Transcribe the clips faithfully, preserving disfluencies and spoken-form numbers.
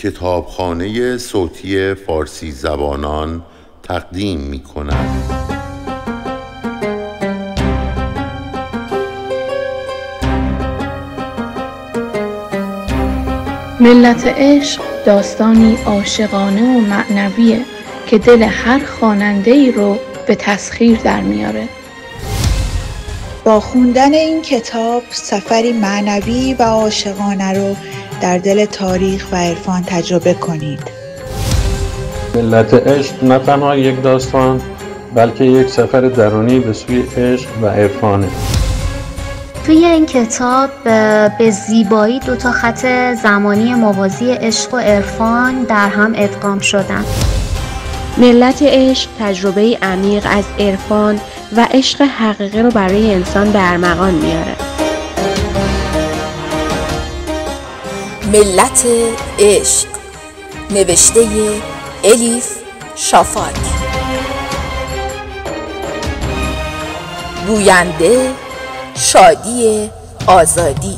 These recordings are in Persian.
کتابخانه صوتی فارسی زبانان تقدیم می کند. ملت عشق داستانی عاشقانه و معنویه که دل هر خواننده‌ای رو به تسخیر در میاره. با خوندن این کتاب سفری معنوی و عاشقانه رو در دل تاریخ و عرفان تجربه کنید. ملت عشق نه تنها یک داستان بلکه یک سفر درونی به سوی عشق و عرفانه. توی این کتاب به زیبایی دو تا خط زمانی موازی عشق و عرفان در هم ادغام شدن. ملت عشق تجربه عمیق از عرفان و عشق حقیقی رو برای انسان به ارمغان میاره. ملت عشق، نوشته الیف شافاک، گوینده شادی آزادی.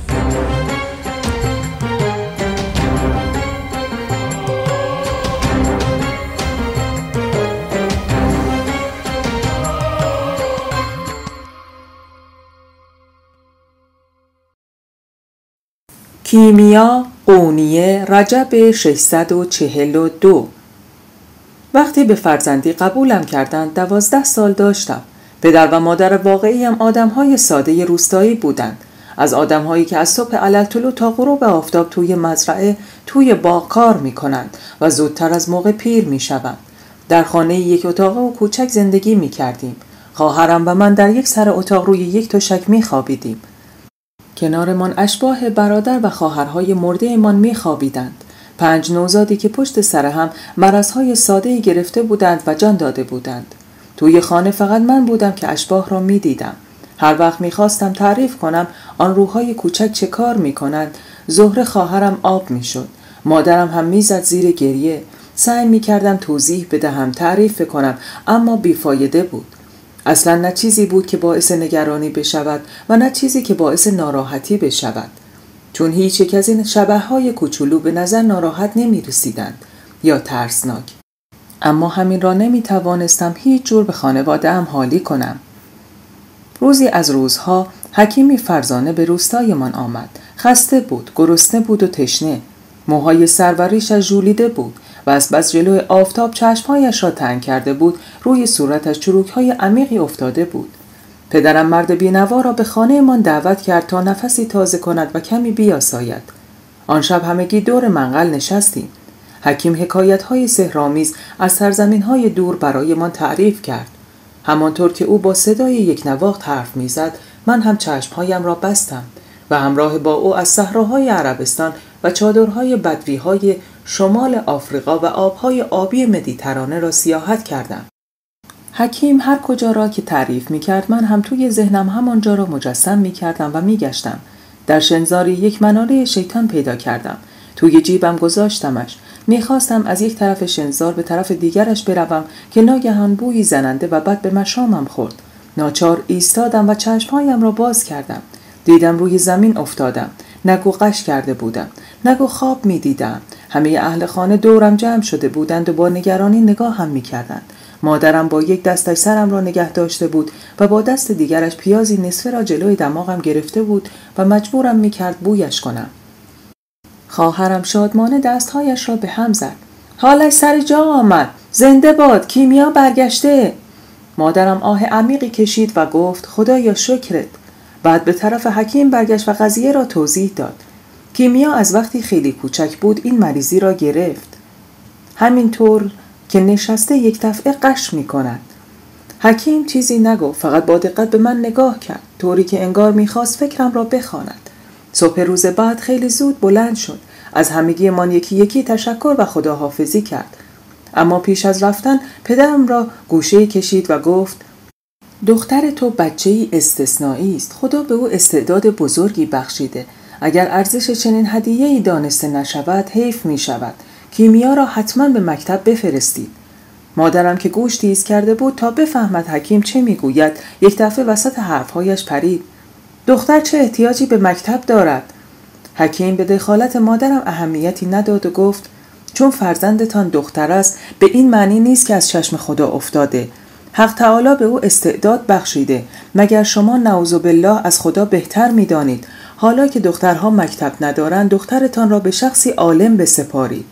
کیمیا قونیه رجب ششصد و چهل و دو. وقتی به فرزندی قبولم کردند دوازده سال داشتم. پدر و مادر واقعیم آدم‌های ساده روستایی بودند، از آدم‌هایی که از صبح علالطلوع تا غروب آفتاب توی مزرعه توی باغ کار می‌کنند و زودتر از موقع پیر می‌شوند. در خانه یک اتاق و کوچک زندگی می‌کردیم. خواهرم و من در یک سر اتاق روی یک تشک می‌خوابیدیم. کنارمان اشباح برادر و خواهرهای مرده‌مان می‌خوابیدند. پنج نوزادی که پشت سر هم مرض‌های ساده‌ای گرفته بودند و جان داده بودند. توی خانه فقط من بودم که اشباح را می دیدم. هر وقت می خواستم تعریف کنم آن روح‌های کوچک چه کار می کنند، زهره خواهرم آب می شد. مادرم هم می زد زیر گریه. سعی می کردم توضیح بدهم، تعریف کنم، اما بیفایده بود. اصلا نه چیزی بود که باعث نگرانی بشود و نه چیزی که باعث ناراحتی بشود. چون هیچ یک از این شبح‌های کوچولو به نظر ناراحت نمی رسیدند یا ترسناک. اما همین را نمی توانستم هیچ جور به خانواده هم حالی کنم. روزی از روزها حکیمی فرزانه به روستایمان آمد. خسته بود، گرسنه بود و تشنه. موهای سر و ریشش ژولیده بود و از بس جلوی آفتاب چشمهایش را تنگ کرده بود. روی صورتش چروکهای عمیقی افتاده بود. پدرم مرد بینوا را به خانه‌مان دعوت کرد تا نفسی تازه کند و کمی بیاساید. آن شب همگی دور منقل نشستیم. حکیم حکایت‌های سحرآمیز از سرزمین‌های دور برایمان تعریف کرد. همانطور که او با صدای یک نواخت حرف می‌زد، من هم چشم‌هایم را بستم و همراه با او از صحراهای عربستان و چادرهای بدوی‌های شمال آفریقا و آب‌های آبی مدیترانه را سیاحت کردم. حکیم هر کجا را که تعریف می‌کرد من هم توی ذهنم همانجا را مجسم می‌کردم و می‌گشتم. در شنزاری یک مناره شیطان پیدا کردم. توی جیبم گذاشتمش. میخواستم از یک طرف شنزار به طرف دیگرش بروم که ناگهان بویی زننده و بد به مشامم خورد. ناچار ایستادم و چشمهایم را باز کردم. دیدم روی زمین افتادم. نگو غش کرده بودم، نگو خواب میدیدم. همه اهل خانه دورم جمع شده بودند و با نگرانی نگاه هم میکردند. مادرم با یک دستش سرم را نگه داشته بود و با دست دیگرش پیازی نصفه را جلوی دماغم گرفته بود و مجبورم میکرد بویش کنم. خواهرم شادمانه دستهایش را به هم زد. حالش سر جا آمد. زنده باد، کیمیا برگشته. مادرم آه عمیقی کشید و گفت خدایا شکرت. بعد به طرف حکیم برگشت و قضیه را توضیح داد. کیمیا از وقتی خیلی کوچک بود این مریضی را گرفت. همینطور که نشسته یک دفعه غش می کند. حکیم چیزی نگفت، فقط با دقت به من نگاه کرد، طوری که انگار میخواست فکرم را بخواند. صبح روز بعد خیلی زود بلند شد. از همگی من یکی یکی تشکر و خداحافظی کرد. اما پیش از رفتن پدرم را گوشه‌ای کشید و گفت دختر تو بچه‌ای استثنایی است. خدا به او استعداد بزرگی بخشیده. اگر ارزش چنین هدیه‌ای دانسته نشود حیف می شود. کیمیا را حتما به مکتب بفرستید. مادرم که گوش تیز کرده بود تا بفهمد حکیم چه میگوید یک دفعه وسط حرفهایش پرید. دختر چه احتیاجی به مکتب دارد؟ حکیم به دخالت مادرم اهمیتی نداد و گفت چون فرزندتان دختر است به این معنی نیست که از چشم خدا افتاده. حق تعالی به او استعداد بخشیده. مگر شما نعوذ بالله از خدا بهتر می دانید حالا که دخترها مکتب ندارند دخترتان را به شخصی عالم بسپارید.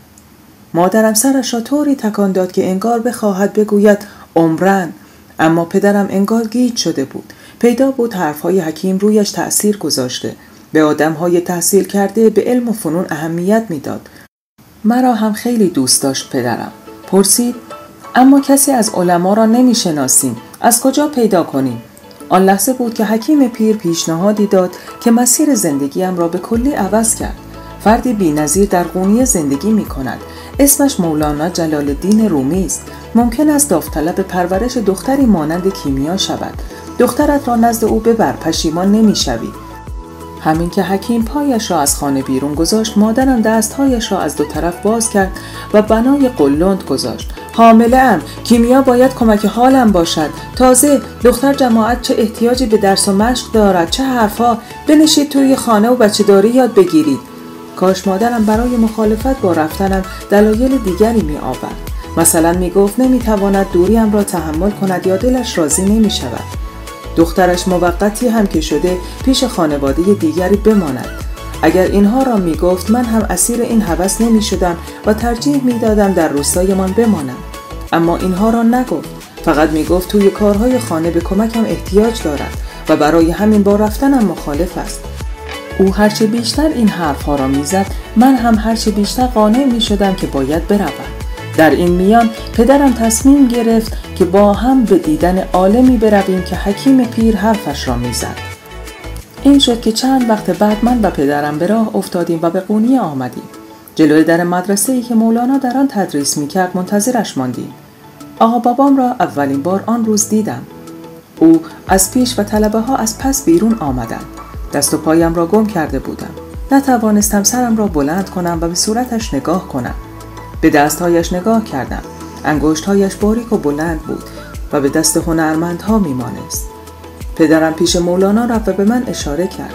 مادرم سرش را طوری تکان داد که انگار بخواهد بگوید عمرن، اما پدرم انگار گیج شده بود. پیدا بود حرفهای حکیم رویش تأثیر گذاشته. به آدمهای تحصیل کرده به علم و فنون اهمیت میداد. مرا هم خیلی دوست داشت پدرم. پرسید اما کسی از علما را نمیشناسیم، از کجا پیدا کنیم؟ آن لحظه بود که حکیم پیر پیشنهادی داد که مسیر زندگیم را به کلی عوض کرد. فردی بی‌نظیر در قونیه زندگی می کند. اسمش مولانا جلال الدین رومی است. ممکن است داوطلب پرورش دختری مانند کیمیا شود. دخترت را نزد او ببر، پشیمان نمی‌شوی. همین که حکیم پایش را از خانه بیرون گذاشت، مادرم دستهایش را از دو طرف باز کرد و بنای قلند گذاشت. حامله‌ام، کیمیا باید کمک حالم باشد. تازه دختر جماعت چه احتیاجی به درس و مشق دارد، چه حرفا. بنشید توی خانه و بچه‌داری یاد بگیرید. کاش مادرم برای مخالفت با رفتنم دلایل دیگری می آورد. مثلا می گفت نمی تواند دوریم را تحمل کند یا دلش راضی نمی شود. دخترش موقتی هم که شده پیش خانواده دیگری بماند. اگر اینها را می گفت من هم اسیر این هوس نمی شدم و ترجیح می دادم در روستایمان بمانم. اما اینها را نگفت. فقط می گفت توی کارهای خانه به کمکم احتیاج دارد و برای همین با رفتنم مخالف است. او هرچه بیشتر این حرفها را میزد، من هم هرچه بیشتر قانع می شدم که باید بروم. در این میان پدرم تصمیم گرفت که با هم به دیدن عالمی برویم که حکیم پیر حرفش را میزد. این شد که چند وقت بعد من و پدرم به راه افتادیم و به قونیه آمدیم. جلوی در مدرسه‌ای که مولانا در آن تدریس میکرد منتظرش ماندیم. آقا بابام را اولین بار آن روز دیدم. او از پیش و طلبه ها از پس بیرون آمدند. دست و پایم را گم کرده بودم. نتوانستم سرم را بلند کنم و به صورتش نگاه کنم. به دستهایش نگاه کردم. انگشتهایش باریک و بلند بود و به دست هنرمندها میمانست. پدرم پیش مولانا رفت و به من اشاره کرد.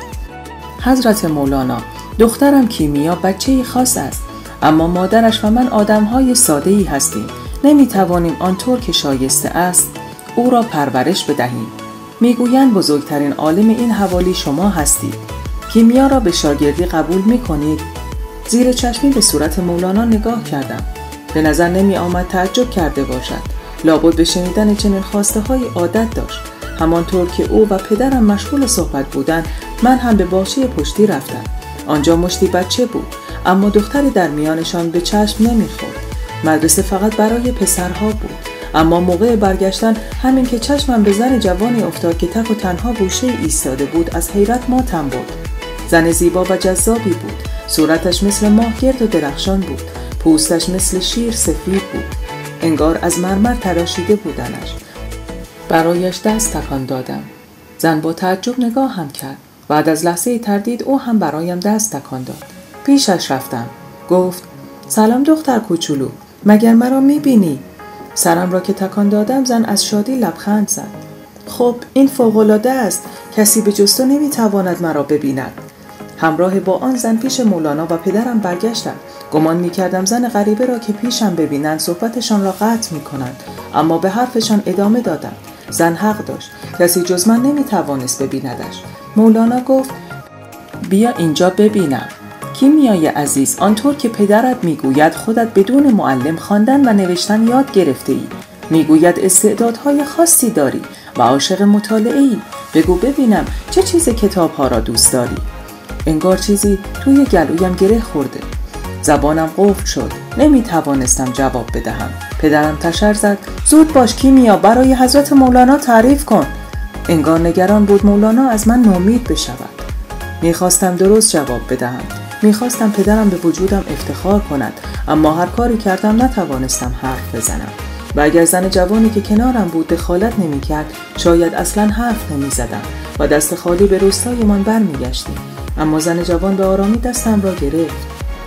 حضرت مولانا، دخترم کیمیا بچه‌ای خاص است، اما مادرش و من آدم‌های ساده‌ای هستیم. نمی‌توانیم آنطور که شایسته است او را پرورش بدهیم. میگویند بزرگترین عالم این حوالی شما هستید. کیمیا را به شاگردی قبول می‌کنید؟ زیر چشمی به صورت مولانا نگاه کردم. به نظر نمی آمد تعجب کرده باشد. لابد به شنیدن چنین خواسته های عادت داشت. همانطور که او و پدرم مشغول صحبت بودند، من هم به باغچه پشتی رفتم. آنجا مشتی بچه بود، اما دختری در میانشان به چشم نمی‌خورد. مدرسه فقط برای پسرها بود. اما موقع برگشتن همین که چشمم به زن جوانی افتاد که تک و تنها گوشه ایستاده بود، از حیرت ماتم بود. زن زیبا و جذابی بود. صورتش مثل ماه گرد و درخشان بود. پوستش مثل شیر سفید بود. انگار از مرمر تراشیده بودنش. برایش دست تکان دادم. زن با تعجب نگاه هم کرد. بعد از لحظه تردید او هم برایم دست تکان داد. پیشش رفتم. گفت سلام دختر کوچولو، مگر مرا میبینی؟ سرم را که تکان دادم زن از شادی لبخند زد. خب این فوق‌العاده است، کسی به جز تو نمیتواند مرا ببیند. همراه با آن زن پیش مولانا و پدرم برگشتم. گمان میکردم زن غریبه را که پیشم ببینند صحبتشان را قطع میکنند، اما به حرفشان ادامه دادم. زن حق داشت، کسی جز من نمیتوانست ببیندش. مولانا گفت بیا اینجا ببینم. کیمیای عزیز، آنطور که پدرت میگوید خودت بدون معلم خواندن و نوشتن یاد گرفته ای. میگوید استعدادهای خاصی داری و عاشق مطالعه ای. بگو ببینم چه چیز کتابها را دوست داری؟ انگار چیزی توی گلویم گره خورده. زبانم قفل شد. نمیتوانستم جواب بدهم. پدرم تشر زد. زود باش کیمیا، برای حضرت مولانا تعریف کن. انگار نگران بود مولانا از من نومید بشود. میخواستم درست جواب بدهم. میخواستم پدرم به وجودم افتخار کند، اما هر کاری کردم نتوانستم حرف بزنم. و اگر زن جوانی که کنارم بود دخالت نمیکرد، شاید اصلا حرف نمیزدم و دست خالی به روستایمان برمیگشتیم. اما زن جوان به آرامی دستم را گرفت.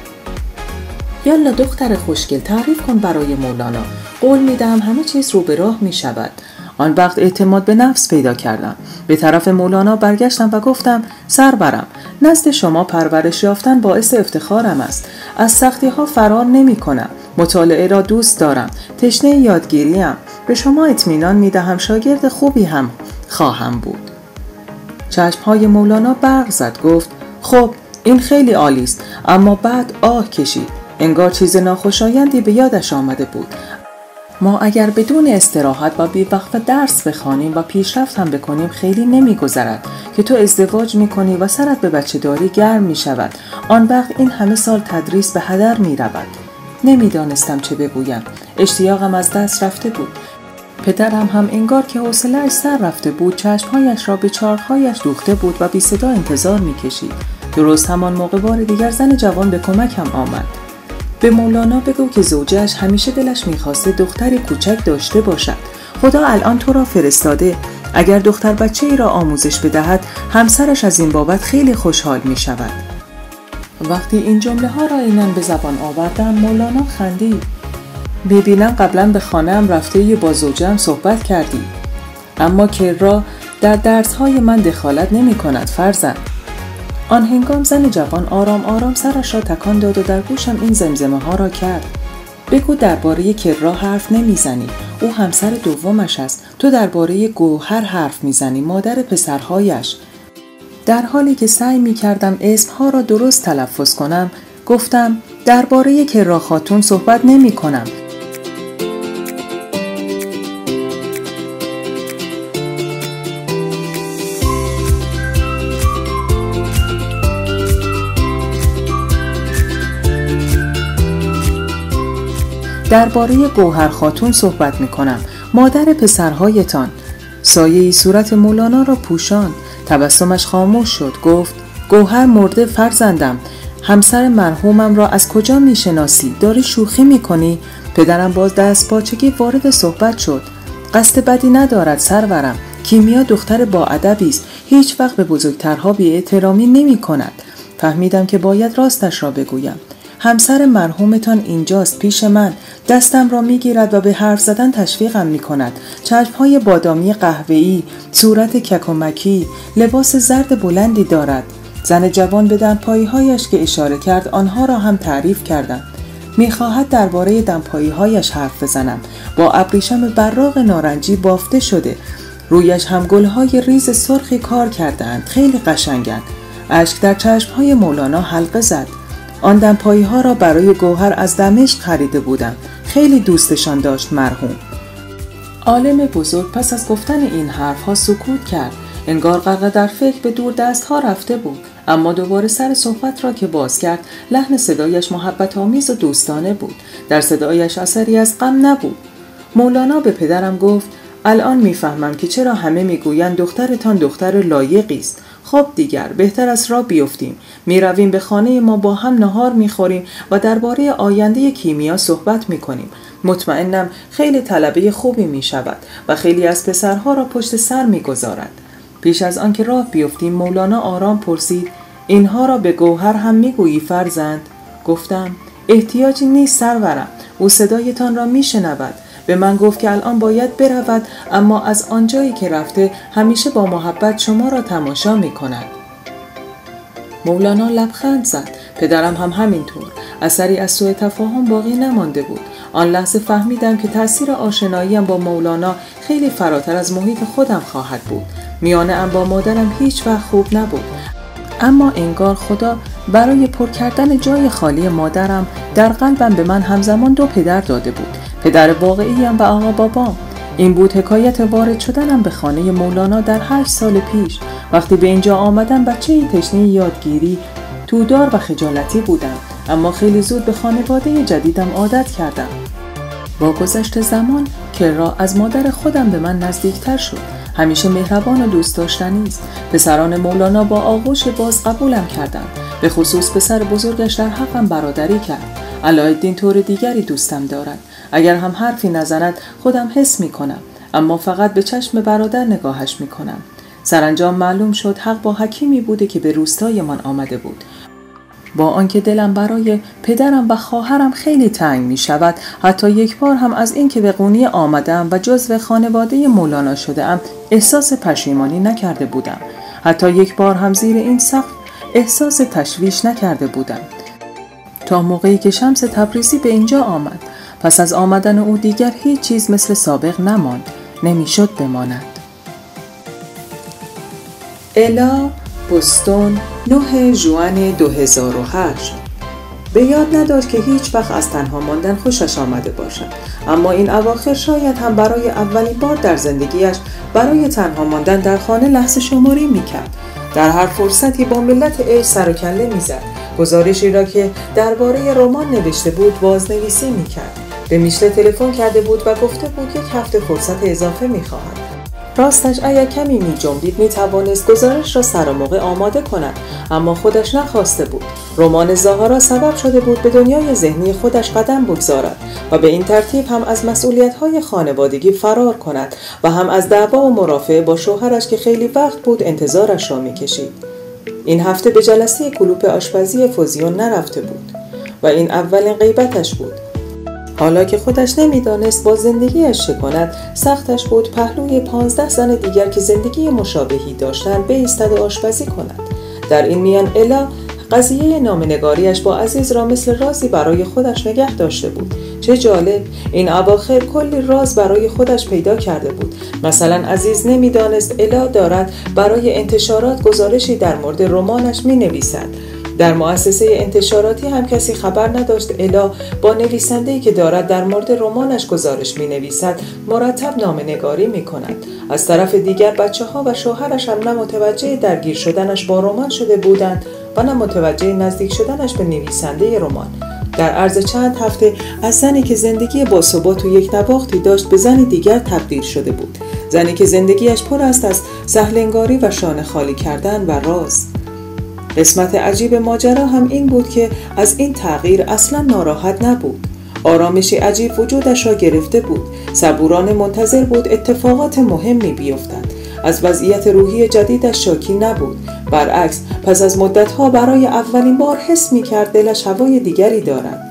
یالا دختر خوشگل، تعریف کن برای مولانا. قول میدهم همه چیز رو به راه میشود. آن وقت اعتماد به نفس پیدا کردم. به طرف مولانا برگشتم و گفتم سرورم، نزد شما پرورش یافتن باعث افتخارم است. از سختی ها فرار نمی کنم. مطالعه را دوست دارم. تشنه یادگیریم. به شما اطمینان می دهم شاگرد خوبی هم خواهم بود. چشمهای مولانا برق زد. گفت خب این خیلی عالی است. اما بعد آه کشید. انگار چیز ناخوشایندی به یادش آمده بود. ما اگر بدون استراحت و بی‌وقفه درس بخوانیم و پیشرفت هم بکنیم خیلی نمی‌گذرد که تو ازدواج می‌کنی و سرت به بچه‌داری گرم می‌شود. آن وقت این همه سال تدریس به هدر می‌رود. نمی‌دانستم چه بگویم. اشتیاقم از دست رفته بود. پدرم هم انگار که حوصله‌اش سر رفته بود، چشمهایش را به چارخ‌هایش دوخته بود و بی صدا انتظار می‌کشید. درست همان موقع بار دیگر زن جوان به کمکم آمد. به مولانا بگو که زوجه‌اش همیشه دلش می‌خواسته دختری کوچک داشته باشد. خدا الان تو را فرستاده. اگر دختر بچه‌ای را آموزش بدهد، همسرش از این بابت خیلی خوشحال می‌شود. وقتی این جمله ها را اینان به زبان آوردم، مولانا خندید. ببینم قبلا به خانه‌ام رفته با زوجه‌ام صحبت کردی. اما کرا در درس‌های من دخالت نمی‌کند فرزند. آن هنگام زن جوان آرام آرام سرش را تکان داد و در گوشم این زمزمه ها را کرد. بگو درباره کرا حرف نمیزنی. او همسر دومش است. تو درباره گوهر حرف میزنی، مادر پسرهایش. در حالی که سعی میکردم اسمها را درست تلفظ کنم، گفتم درباره کرا خاتون صحبت نمی کنم. درباره گوهر خاتون صحبت می کنم، مادر پسرهایتان. سایه‌ای صورت مولانا را پوشاند. تبسمش خاموش شد. گفت گوهر مرده فرزندم. همسر مرحومم را از کجا می شناسی؟ داری شوخی می کنی؟ پدرم باز دست پاچگی وارد صحبت شد. قصد بدی ندارد سرورم. کیمیا دختر با ادبی است. هیچ وقت به بزرگترها بی احترامی نمی کند. فهمیدم که باید راستش را بگویم. همسر مرحومتان اینجاست پیش من. دستم را میگیرد و به حرف زدن تشویقم میکند. چشمهای بادامی قهوه‌ای، صورت ککومکی، لباس زرد بلندی دارد. زن جوان به دمپایی‌هایش که اشاره کرد آنها را هم تعریف کردم. میخواهد درباره دمپایی‌هایش حرف بزنم. با ابریشم براق نارنجی بافته شده. رویش هم گلهای ریز سرخی کار کردند. خیلی قشنگند. اشک در چشمهای مولانا حلقه زد. آن دمپایی ها را برای گوهر از دمشق خریده بودم. خیلی دوستشان داشت مرحوم. عالم بزرگ پس از گفتن این حرف ها سکوت کرد. انگار غرق در فکر به دور دست ها رفته بود. اما دوباره سر صحبت را که باز کرد، لحن صدایش محبت آمیز و دوستانه بود. در صدایش اثری از غم نبود. مولانا به پدرم گفت الان میفهمم که چرا همه میگویند دخترتان دختر لایقی است. خب دیگر بهتر از راه بیفتیم. می رویم به خانه ما، با هم نهار می خوریم و درباره آینده کیمیا صحبت می کنیم. مطمئنم خیلی طلبه خوبی می شود و خیلی از پسرها را پشت سر می گذارد. پیش از آن که راه بیفتیم مولانا آرام پرسید اینها را به گوهر هم می گویی فرزند؟ گفتم احتیاجی نیست سرورم. او صدایتان را می شنود. به من گفت که الان باید برود، اما از آنجایی که رفته همیشه با محبت شما را تماشا می کند. مولانا لبخند زد. پدرم هم همینطور. اثری از سوء تفاهم باقی نمانده بود. آن لحظه فهمیدم که تأثیر آشناییم با مولانا خیلی فراتر از محیط خودم خواهد بود. میانه ام با مادرم هیچ وقت خوب نبود. اما انگار خدا برای پر کردن جای خالی مادرم در قلبم به من همزمان دو پدر داده بود. پدر واقعیم و آقا بابام. این بود حکایت وارد شدنم به خانه مولانا در هشت سال پیش. وقتی به اینجا آمدم بچه‌ای تشنه یادگیری، تودار و خجالتی بودم، اما خیلی زود به خانواده جدیدم عادت کردم. با گذشت زمان کرا از مادر خودم به من نزدیکتر شد. همیشه مهربان و دوست داشتنی است. پسران مولانا با آغوش باز قبولم کردند. به خصوص پسر بزرگش در حقم برادری کرد. علایالدین طور دیگری دوستم دارد. اگر هم حرفی نزند خودم حس می کنم، اما فقط به چشم برادر نگاهش می کنم. سرانجام معلوم شد حق با حکیمی بوده که به روستای من آمده بود. با آنکه دلم برای پدرم و خواهرم خیلی تنگ می شود، حتی یک بار هم از این که به قونیه آمدم و جزو خانواده مولانا شده ام احساس پشیمانی نکرده بودم. حتی یک بار هم زیر این سقف احساس تشویش نکرده بودند تا موقعی که شمس تبریزی به اینجا آمد. پس از آمدن او دیگر هیچ چیز مثل سابق نماند، نمیشد بماند. الا، بوستون، نه ژوئن دو هزار و هشت. به یاد نداشت که هیچ وقت از تنها ماندن خوشش آمده باشد، اما این اواخر شاید هم برای اولین بار در زندگیش برای تنها ماندن در خانه لحظه شماری میکرد. در هر فرصتی با ملت عشق سر و کله میزد. گزارشی را که درباره رمان نوشته بود بازنویسی میکرد. به میشله تلفن کرده بود و گفته بود یک هفته فرصت اضافه میخواهد. راستش اگر کمی می جنبید می توانست گزارش را سر موقع آماده کند، اما خودش نخواسته بود. رمان زاهارا سبب شده بود به دنیای ذهنی خودش قدم بگذارد و به این ترتیب هم از مسئولیت‌های خانوادگی فرار کند و هم از دعوا و مرافعه با شوهرش که خیلی وقت بود انتظارش را می‌کشید. این هفته به جلسه کلوپ آشپزی فوزیون نرفته بود و این اولین غیبتش بود. حالا که خودش نمیدانست با زندگیش چه کند، سختش بود پهلوی پانزده زن دیگر که زندگی مشابهی داشتند بایستد و آشپزی کند. در این میان الا قضیه نامه‌نگاریش با عزیز را مثل رازی برای خودش نگه داشته بود. چه جالب، این اواخر کلی راز برای خودش پیدا کرده بود. مثلا عزیز نمیدانست الا دارد برای انتشارات گزارشی در مورد رمانش می نویسد. در مؤسسه انتشاراتی هم کسی خبر نداشت الا با نویسنده‌ای که دارد در مورد رمانش گزارش می نویسد مرتب نامه‌نگاری می کند. از طرف دیگر بچه ها و شوهرش هم نه متوجه درگیر شدنش با رمان شده بودند و نه متوجه نزدیک شدنش به نویسنده رمان. در عرض چند هفته از زنی که زندگی باثبات و یک نواختی داشت به زنی دیگر تبدیل شده بود. زنی که زندگیش پر است از سهلنگاری و شانه خالی کردن و راز. قسمت عجیب ماجرا هم این بود که از این تغییر اصلا ناراحت نبود. آرامشی عجیب وجودش را گرفته بود. صبورانه منتظر بود اتفاقات مهمی بیفتند. از وضعیت روحی جدیدش شاکی نبود. برعکس، پس از مدتها برای اولین بار حس می‌کرد دلش هوای دیگری دارد.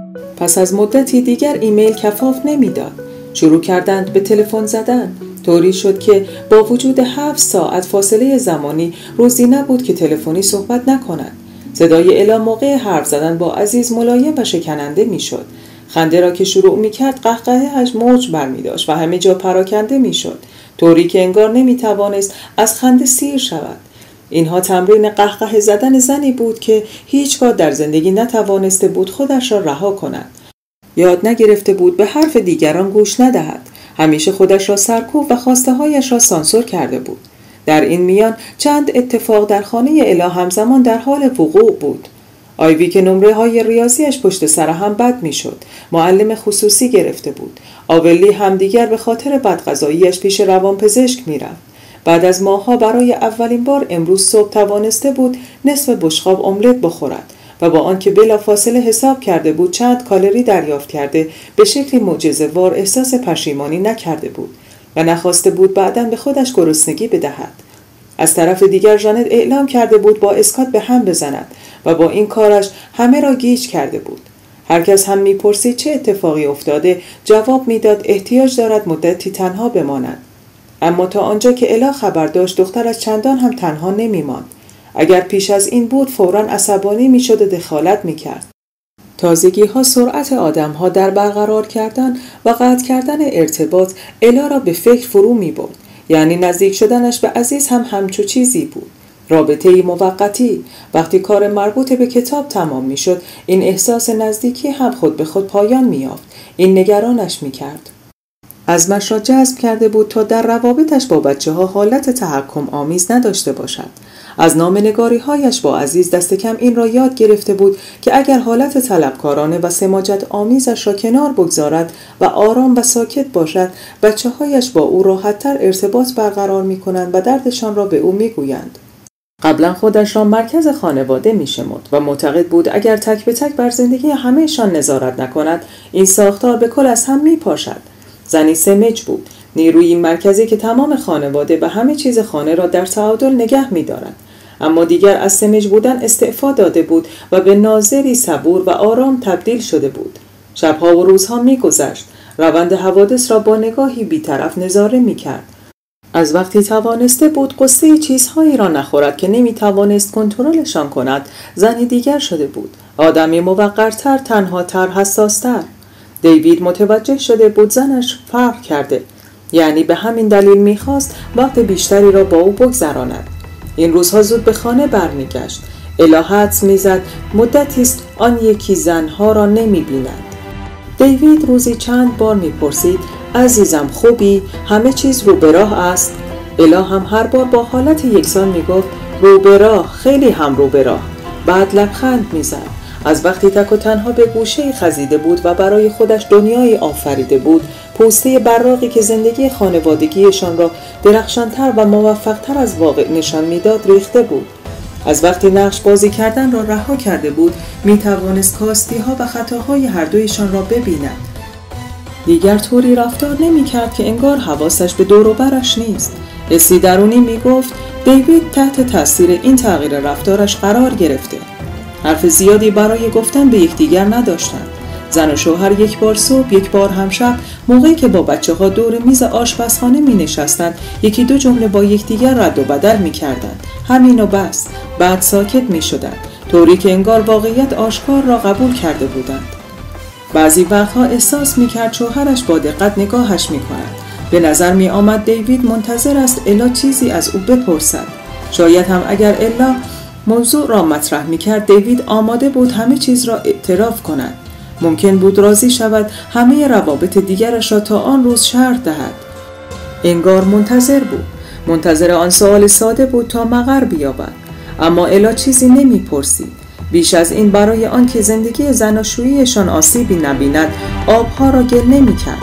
پس از مدتی دیگر ایمیل کفاف نمی‌داد. شروع کردند به تلفن زدن. طوری شد که با وجود هفت ساعت فاصله زمانی روزی نبود که تلفنی صحبت نکنند. صدای الا موقع حرف زدن با عزیز ملایم و شکننده میشد. خنده را که شروع میکرد قهقهه‌اش موج برمی‌داشت و همه جا پراکنده میشد، طوری که انگار نمیتوانست از خنده سیر شود. اینها تمرین قهقه زدن زنی بود که هیچگاه در زندگی نتوانسته بود خودش را رها کند. یاد نگرفته بود به حرف دیگران گوش ندهد. همیشه خودش را سرکوب و خواسته هایش را سانسور کرده بود. در این میان چند اتفاق در خانه الا همزمان در حال وقوع بود. آیوی که نمره های ریاضیش پشت سر هم بد می شد. معلم خصوصی گرفته بود. آولی هم دیگر به خاطر بدغذاییش پیش روانپزشک می رفت. بعد از ماهها برای اولین بار امروز صبح توانسته بود نصف بشقاب املت بخورد و با آنکه بلافاصله حساب کرده بود چند کالری دریافت کرده به شکلی معجزه‌وار احساس پشیمانی نکرده بود و نخواسته بود بعداً به خودش گرسنگی بدهد. از طرف دیگر ژانت اعلام کرده بود با اسکات به هم بزند و با این کارش همه را گیج کرده بود. هر کس هم میپرسید چه اتفاقی افتاده جواب میداد احتیاج دارد مدتی تنها بماند. اما تا آنجا که الا خبر داشت دخترش چندان هم تنها نمیماند. اگر پیش از این بود فوراً عصبانی میشد و دخالت میکرد. تازگی ها سرعت آدم ها در برقرار کردن و قطع کردن ارتباط الا را به فکر فرو می برد. یعنی نزدیک شدنش به عزیز هم همچو چیزی بود. رابطه‌ای موقتی. وقتی کار مربوط به کتاب تمام می شد این احساس نزدیکی هم خود به خود پایان می یافت. این نگرانش می کرد. عزمش را جذب کرده بود تا در روابطش با بچه ها حالت تحکم آمیز نداشته باشد. از نامه‌نگاری هایش با عزیز دست کم این را یاد گرفته بود که اگر حالت طلبکارانه و سماجت آمیزش را کنار بگذارد و آرام و ساکت باشد بچه هایش با او راحت‌تر ارتباط برقرار می کنند و دردشان را به او می گویند. قبلا خودش را مرکز خانواده می شمرد و معتقد بود اگر تک به تک بر زندگی همه‌شان نظارت نکند این ساختار به کل از هم می پاشد. زنی سمج بود، نیروی مرکزی که تمام خانواده و همه چیز خانه را در تعادل نگه می دارد. اما دیگر از سمج بودن استعفا داده بود و به ناظری صبور و آرام تبدیل شده بود. شبها و روزها می گذشت. روند حوادث را با نگاهی بی‌طرف نظاره می کرد. از وقتی توانسته بود قصه چیزهایی را نخورد که نمی توانست کنترلشان کند، زنی دیگر شده بود. آدمی موقرتر، تنهاتر، حساستر. دیوید متوجه شده بود زنش فرق کرده. یعنی به همین دلیل میخواست وقت بیشتری را با او بگذراند. این روزها زود به خانه برمیگشت. الا حدس میزد مدتی است آن یکی زنها را نمی بیند. دیوید روزی چند بار میپرسید عزیزم خوبی؟ همه چیز رو به راه است؟ الا هم هر بار با حالت یکسان میگفت رو به راه، خیلی هم رو به راه. بعد لبخند میزد. از وقتی تک و تنها به گوشه خزیده بود و برای خودش دنیایی آفریده بود، پوسته براقی که زندگی خانوادگیشان را درخشانتر و موفقتر از واقع نشان میداد ریخته بود. از وقتی نقش بازی کردن را رها کرده بود، می توانست کاستی ها و خطاهای هر دویشان را ببیند. دیگر طوری رفتار نمی کرد که انگار حواسش به دور و برش نیست. حسی درونی می گفت دیوید تحت تاثیر این تغییر رفتارش قرار گرفته. حرف زیادی برای گفتن به یکدیگر نداشتند. زن و شوهر یک بار صبح، یک بار هم شب، موقعی که با بچه ها دور میز آشپزخانه می نشستند، یکی دو جمله با یکدیگر رد و بدل می کردند. همین و بس. بعد ساکت می شدند، طوری که انگار واقعیت آشکار را قبول کرده بودند. بعضی وقتها احساس می کرد شوهرش با دقت نگاهش می کند. به نظر می آمد دیوید منتظر است الا چیزی از او بپرسد. شاید هم اگر الا موضوع را مطرح می کرد، دیوید آماده بود همه چیز را اعتراف کند. ممکن بود راضی شود همه روابط دیگرش را تا آن روز شرح دهد. انگار منتظر بود. منتظر آن سوال ساده بود تا مقر بیابد. اما الا چیزی نمی پرسید. بیش از این برای آن که زندگی زناشوییشان آسیبی نبیند، آبها را گل نمی کرد.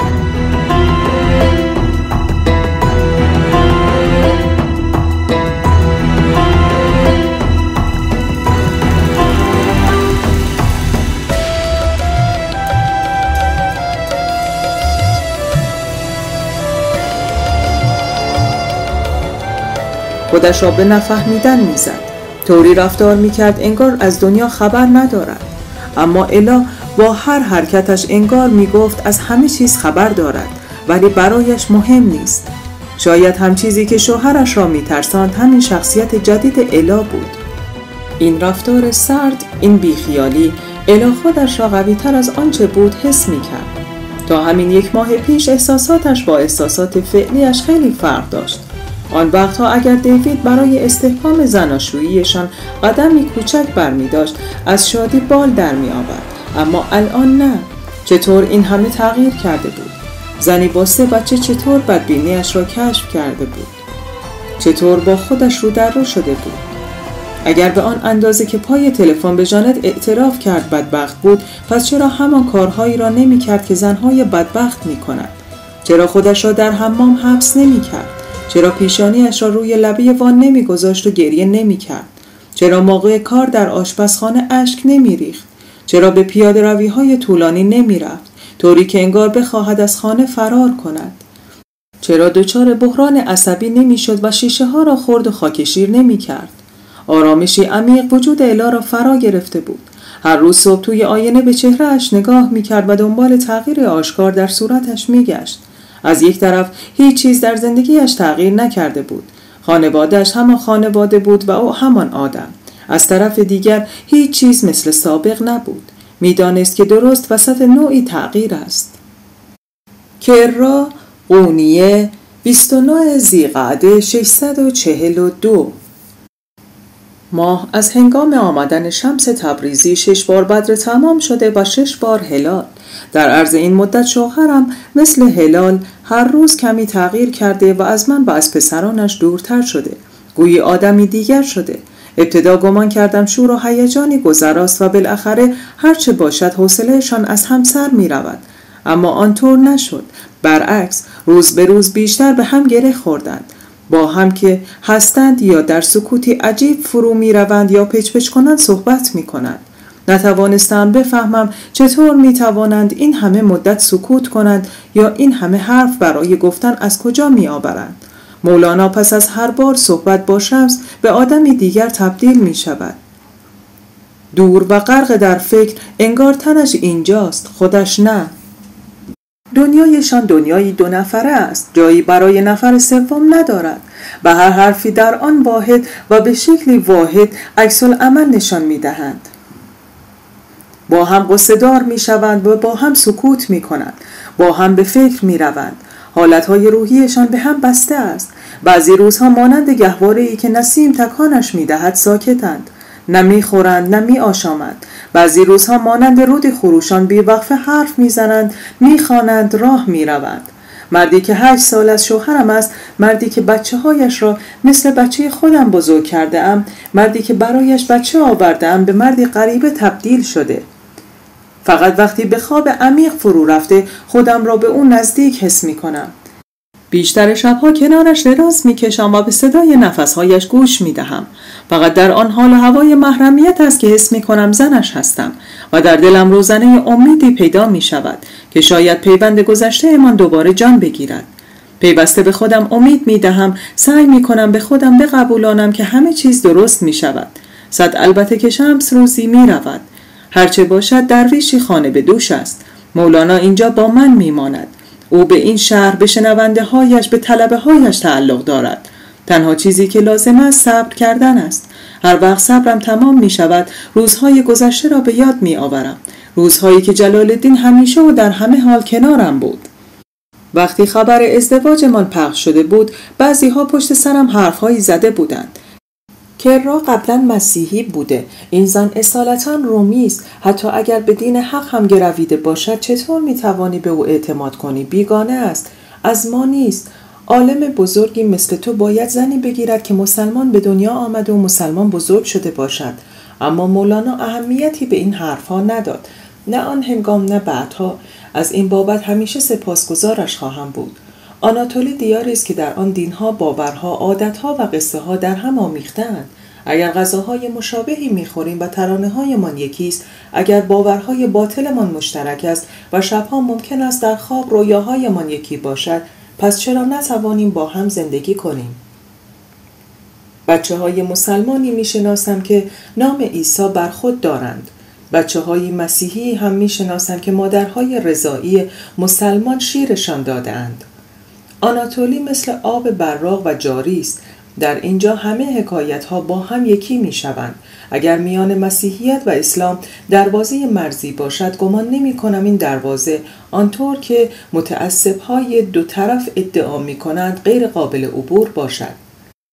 خودش را به نفهمیدن میزد. طوری رفتار میکرد انگار از دنیا خبر ندارد. اما الا با هر حرکتش انگار میگفت از همه چیز خبر دارد، ولی برایش مهم نیست. شاید هم چیزی که شوهرش را میترساند همین شخصیت جدید الا بود. این رفتار سرد، این بیخیالی، الا خودش را قوی تر از آنچه بود حس میکرد. تا همین یک ماه پیش احساساتش با احساسات فعلیش خیلی فرق داشت. آن وقتها اگر دیوید برای استحکام زناشوییشان قدمی کوچک برمی داشت، از شادی بال در می آورد. اما الان نه. چطور این همه تغییر کرده بود؟ زنی با سه بچه چطور بدبینیش را کشف کرده بود؟ چطور با خودش رو در رو شده بود؟ اگر به آن اندازه که پای تلفن به جانت اعتراف کرد بدبخت بود، پس چرا همان کارهایی را نمی کرد که زنهای بدبخت می کند؟ چرا خودش را در حمام حبس نمی کرد؟ چرا پیشانیش را روی لبه وان نمی گذاشت و گریه نمی کرد؟ چرا موقع کار در آشپزخانه اشک نمی ریخت؟ چرا به پیاده روی های طولانی نمی رفت، طوری که انگار بخواهد از خانه فرار کند؟ چرا دچار بحران عصبی نمی شد و شیشه ها را خرد و خاکشیر نمی کرد؟ آرامشی عمیق وجود الا را فرا گرفته بود. هر روز صبح توی آینه به چهرهش نگاه می کرد و دنبال تغییر آشکار در صورتش می گشت. از یک طرف هیچ چیز در زندگیش تغییر نکرده بود. خانواده‌اش همان خانواده بود و او همان آدم. از طرف دیگر هیچ چیز مثل سابق نبود. می‌دانست که درست وسط نوعی تغییر است. کررا قونیه بیست و نه ذی‌قعده ششصد و چهل و دو. ماه از هنگام آمدن شمس تبریزی شش بار بدر تمام شده و شش بار هلال. در عرض این مدت شوهرم مثل هلال هر روز کمی تغییر کرده و از من و از پسرانش دورتر شده. گویی آدمی دیگر شده. ابتدا گمان کردم شور و هیجانی گذراست و بالاخره هرچه باشد حوصله‌شان از هم سر می رود. اما آنطور نشد. برعکس روز به روز بیشتر به هم گره خوردند. با هم که هستند یا در سکوتی عجیب فرو می روند یا پچ پچ کنند صحبت می کنند. نتوانستم بفهمم چطور می توانند این همه مدت سکوت کنند یا این همه حرف برای گفتن از کجا می آورند. مولانا پس از هر بار صحبت با شمس به آدمی دیگر تبدیل می شود. دور و غرق در فکر، انگار تنش اینجاست، خودش نه. دنیایشان دنیایی دو نفره است، جایی برای نفر سوم ندارد. به هر حرفی در آن واحد و به شکلی واحد عکس العمل نشان می‌دهند. با هم قصه‌دار می‌شوند و با هم سکوت می‌کنند، با هم به فکر می‌روند. حالتهای روحیشان به هم بسته است. بعضی روزها مانند گهواره‌ای که نسیم تکانش می‌دهد ساکتند، نه می‌خورند نه می‌آشامند. بعضی روزها مانند رود خروشان بی‌وقفه حرف می‌زنند، می‌خوانند، راه می‌روند. مردی که هشت سال از شوهرم است، مردی که بچه هایش را مثل بچه خودم بزرگ کرده ام، مردی که برایش بچه آورده ام به مردی غریبه تبدیل شده. فقط وقتی به خواب عمیق فرو رفته خودم را به اون نزدیک حس می کنم. بیشتر شبها کنارش دراز می کشم و به صدای نفسهایش گوش می دهم. فقط در آن حال و هوای محرمیت است که حس می کنم زنش هستم و در دلم روزنه امیدی پیدا می شود که شاید پیوند گذشته من دوباره جان بگیرد. پیوسته به خودم امید می دهم، سعی می کنم به خودم بقبولانم که همه چیز درست می شود. صد البته که شمس روزی می رود. هرچه باشد درویشی خانه به دوش است. مولانا اینجا با من می ماند. او به این شهر، به شنونده هایش، به طلبه هایش تعلق دارد. تنها چیزی که لازم است صبر کردن است. هر وقت صبرم تمام می شود روزهای گذشته را به یاد می آورم. روزهایی که جلال الدین همیشه و در همه حال کنارم بود. وقتی خبر ازدواجمان پخش شده بود بعضی ها پشت سرم حرفهایی زده بودند. کرا قبلا مسیحی بوده، این زن اصالتا رومی است، حتی اگر به دین حق هم گرویده باشد چطور میتوانی به او اعتماد کنی؟ بیگانه است، از ما نیست. عالم بزرگی مثل تو باید زنی بگیرد که مسلمان به دنیا آمده و مسلمان بزرگ شده باشد. اما مولانا اهمیتی به این حرفها نداد، نه آن هنگام نه بعدها. از این بابت همیشه سپاسگزارش خواهم بود. آناتولی دیاری است که در آن دینها، باورها، عادتها و قصه ها در هم آمیخته‌اند. اگر غذاهای مشابهی می‌خوریم و ترانه‌هایمان یکی است، اگر باورهای باطلمان مشترک است و شبها ممکن است در خواب رویاهایمان یکی باشد، پس چرا نتوانیم با هم زندگی کنیم؟ بچه‌های مسلمانی می‌شناسم که نام عیسی بر خود دارند. بچه‌های مسیحی هم می‌شناسم که مادرهای رضاعی مسلمان شیرشان داده‌اند. آناتولی مثل آب براق و جاری است. در اینجا همه حکایت‌ها با هم یکی می‌شوند. اگر میان مسیحیت و اسلام دروازه مرزی باشد، گمان نمی‌کنم این دروازه آنطور که متعصب‌های دو طرف ادعا می‌کنند غیر قابل عبور باشد.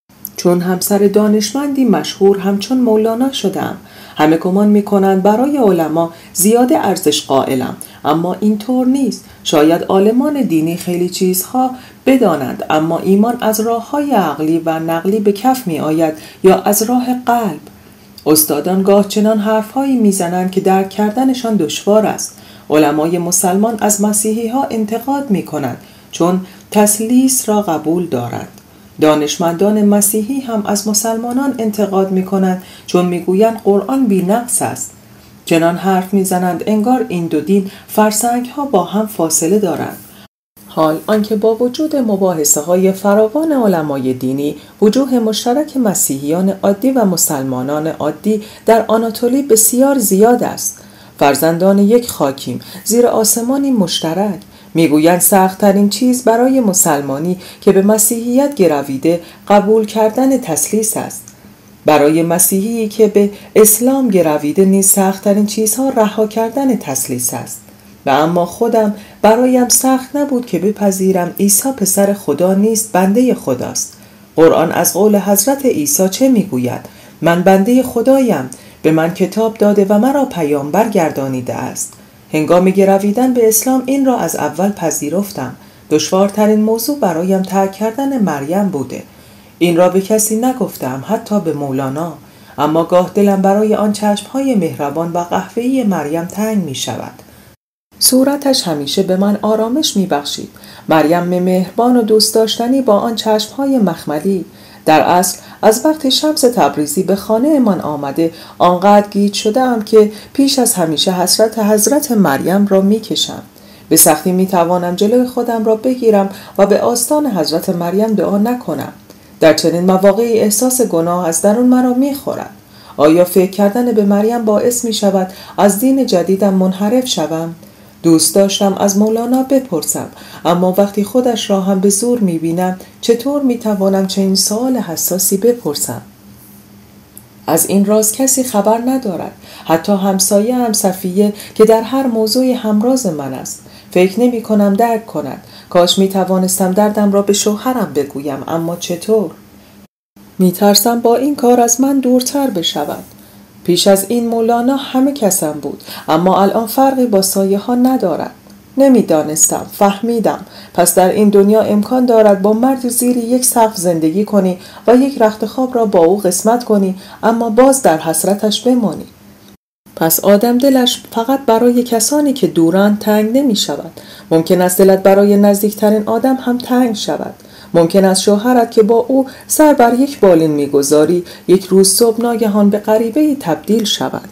چون همسر دانشمندی مشهور همچون مولانا شدم. همه گمان می‌کنند برای علما زیاده ارزش قائلم، اما اینطور نیست. شاید عالمان دینی خیلی چیزها بدانند، اما ایمان از راه‌های عقلی و نقلی به کف می‌آید یا از راه قلب. استادان گاه چنان حرف‌هایی می‌زنند که درک کردنشان دشوار است. علمای مسلمان از مسیحی‌ها انتقاد می‌کنند چون تثلیث را قبول دارند. دانشمندان مسیحی هم از مسلمانان انتقاد می‌کنند چون می‌گویند قرآن بی‌نقص است. چنان حرف می‌زنند انگار این دو دین فرسنگ‌ها با هم فاصله دارند. حال آنکه با وجود مباحثه‌های فراوان علمای دینی، وجوه مشترک مسیحیان عادی و مسلمانان عادی در آناتولی بسیار زیاد است. فرزندان یک خاکیم، زیر آسمانی مشترک. میگویند سخت‌ترین چیز برای مسلمانی که به مسیحیت گرویده قبول کردن تثلیث است. برای مسیحی که به اسلام گرویده نیز سخت‌ترین چیزها رها کردن تثلیث است. و اما خودم برایم سخت نبود که بپذیرم عیسی پسر خدا نیست، بنده خداست. قرآن از قول حضرت عیسی چه میگوید؟ من بنده خدایم، به من کتاب داده و مرا پیامبر گردانیده است. هنگام گرویدن به اسلام این را از اول پذیرفتم. دشوارترین موضوع برایم ترک کردن مریم بوده. این را به کسی نگفتم، حتی به مولانا. اما گاه دلم برای آن چشمهای مهربان و قهوه‌ای مریم تنگ می شود. صورتش همیشه به من آرامش می بخشید. مریم مهربان و دوست داشتنی با آن چشمهای مخملی. در اصل از وقت شمس تبریزی به خانه من آمده آنقدر گیج شدم که پیش از همیشه حسرت حضرت مریم را می کشم. به سختی می توانم جلوی خودم را بگیرم و به آستان حضرت مریم دعا نکنم. در چنین مواقعی احساس گناه از درون مرا می خورد. آیا فکر کردن به مریم باعث می شود از دین جدیدم منحرف شوم؟ دوست داشتم از مولانا بپرسم، اما وقتی خودش را هم به زور می‌بینم چطور می‌توانم چنین سوال حساسی بپرسم؟ از این راز کسی خبر ندارد، حتی همسایه هم صفیه که در هر موضوعی همراز من است. فکر نمی کنم درک کند. کاش می توانستم دردم را به شوهرم بگویم، اما چطور؟ می ترسم با این کار از من دورتر بشود. پیش از این مولانا همه کسم بود، اما الان فرقی با سایه ها ندارد. نمی دانستم، فهمیدم. پس در این دنیا امکان دارد با مرد زیر یک سقف زندگی کنی و یک رخت خواب را با او قسمت کنی، اما باز در حسرتش بمانی. پس آدم دلش فقط برای کسانی که دورند تنگ نمی شود. ممکن است دلت برای نزدیکترین آدم هم تنگ شود. ممکن است شوهرت که با او سر بر یک بالین می گذاری یک روز صبح ناگهان به غریبه‌ای تبدیل شود.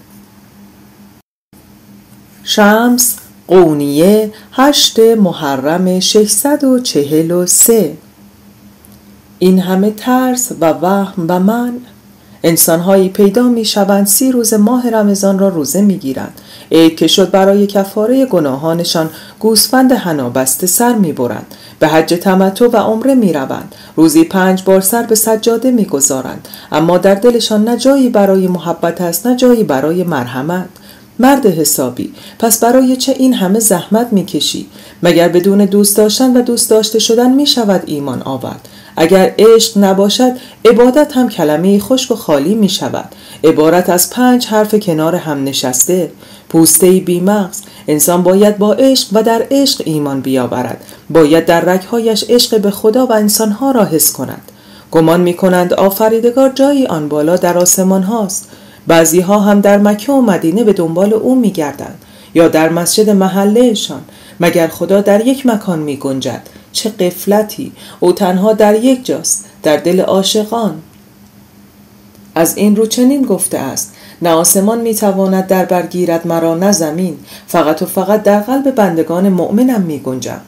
شمس قونیه هشت محرم ششصد و چهل و سه. این همه ترس و وهم و من. انسان‌هایی پیدا می‌شوند سی روز ماه رمضان را روزه می‌گیرند. عید که شد برای کفاره گناهانشان گوسفند حنا بسته سر می‌برند. به حج تمتع و عمره می‌روند. روزی پنج بار سر به سجاده می‌گذارند، اما در دلشان نه جایی برای محبت است نه جایی برای مرحمت. مرد حسابی، پس برای چه این همه زحمت می‌کشی؟ مگر بدون دوست داشتن و دوست داشته شدن می‌شود ایمان آورد؟ اگر عشق نباشد عبادت هم کلمه خشک و خالی می شود، عبارت از پنج حرف کنار هم نشسته، پوسته‌ای بی‌مغز. انسان باید با عشق و در عشق ایمان بیاورد، باید در رگ‌هایش عشق به خدا و انسانها را حس کند. گمان می کنند آفریدگار جایی آن بالا در آسمان هاست. بعضی ها هم در مکه و مدینه به دنبال او می گردند یا در مسجد محلهشان. مگر خدا در یک مکان می گنجد؟ چه غفلتی! او تنها در یک جاست، در دل عاشقان. از این رو چنین گفته است: نه آسمان می تواند در برگیرد مرا نه زمین، فقط و فقط در قلب بندگان مؤمنم می گنجم.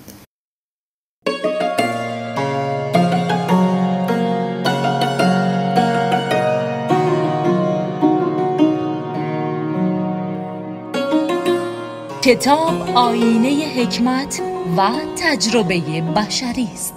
کتاب آینه حکمت و تجربه بشری است.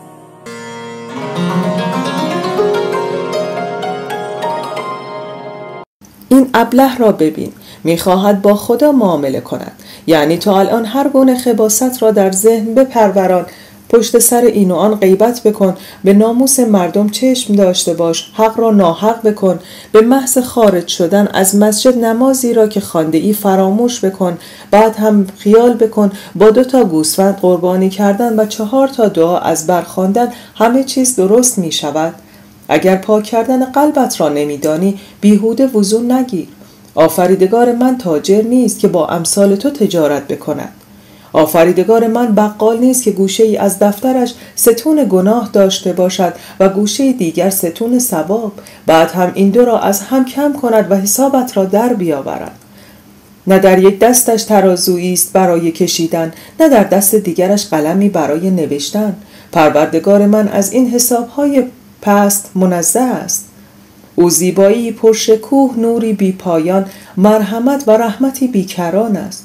این ابله را ببین، می‌خواهد با خدا معامله کند. یعنی تو الان هر گونه خباثت را در ذهن بپروران، پشت سر این و آن غیبت بکن، به ناموس مردم چشم داشته باش، حق را ناحق بکن، به محض خارج شدن از مسجد نمازی را که خوانده ای فراموش بکن، بعد هم خیال بکن با دو تا گوسفند قربانی کردن و چهار تا دعا از برخواندن همه چیز درست می شود. اگر پاک کردن قلبت را نمیدانی بیهوده وضو نگیر. آفریدگار من تاجر نیست که با امثال تو تجارت بکند. آفریدگار من بقال نیست که گوشه ای از دفترش ستون گناه داشته باشد و گوشه دیگر ستون ثواب، بعد هم این دو را از هم کم کند و حسابت را در بیاورد. نه در یک دستش ترازویی است برای کشیدن، نه در دست دیگرش قلمی برای نوشتن. پروردگار من از این حسابهای پست منزه است. او زیبایی پرشکوه، نوری بی پایان، مرحمت و رحمتی بیکران است.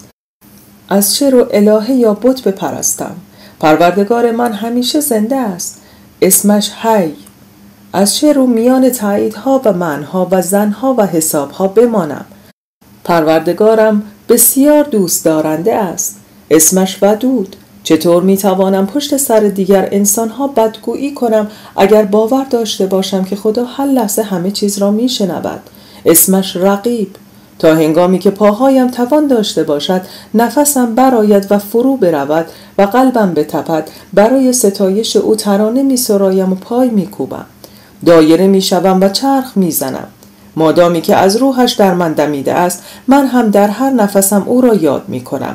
از چه رو الهه یا بت بپرستم؟ پروردگار من همیشه زنده است، اسمش حی. از چه رو میان تاییدها و معنها و زنها و حسابها بمانم؟ پروردگارم بسیار دوست دارنده است، اسمش ودود. چطور میتوانم پشت سر دیگر انسانها بدگویی کنم اگر باور داشته باشم که خدا هر لحظه همه چیز را میشنود؟ اسمش رقیب. تا هنگامی که پاهایم توان داشته باشد نفسم براید و فرو برود و قلبم بتپد، برای ستایش او ترانه می سرایم و پای می کوبم، دایره می شوم و چرخ می زنم. مادامی که از روحش در من دمیده است، من هم در هر نفسم او را یاد می کنم.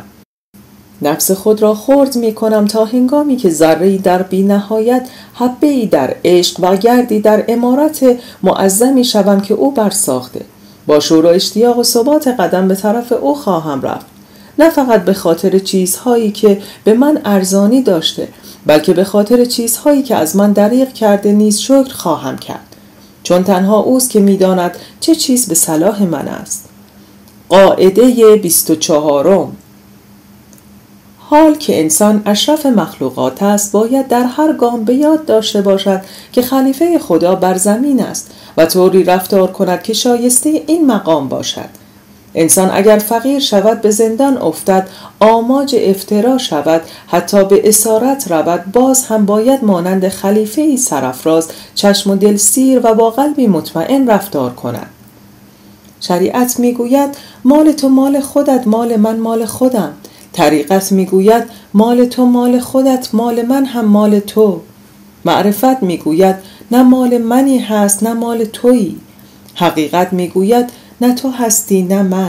نفس خود را خرد می کنم تا هنگامی که ذره‌ای در بی نهایت، حبه‌ای در عشق و گردی در عمارت معظمی شوم که او برساخته. با شور و اشتیاق و ثبات قدم به طرف او خواهم رفت، نه فقط به خاطر چیزهایی که به من ارزانی داشته، بلکه به خاطر چیزهایی که از من دریغ کرده نیز شکر خواهم کرد، چون تنها اوست که می‌داند چه چیز به صلاح من است. قاعده بیست و چهارم. حال که انسان اشرف مخلوقات است، باید در هر گام به یاد داشته باشد که خلیفه خدا بر زمین است و طوری رفتار کند که شایسته این مقام باشد. انسان اگر فقیر شود، به زندان افتد، آماج افترا شود، حتی به اسارت رود، باز هم باید مانند خلیفه‌ای سرافراز، چشم و دل سیر و با قلبی مطمئن رفتار کند. شریعت میگوید مال تو مال خودت، مال من مال خودم. طریقت میگوید مال تو مال خودت، مال من هم مال تو. معرفت میگوید نه مال منی هست نه مال تویی. حقیقت میگوید نه تو هستی نه من.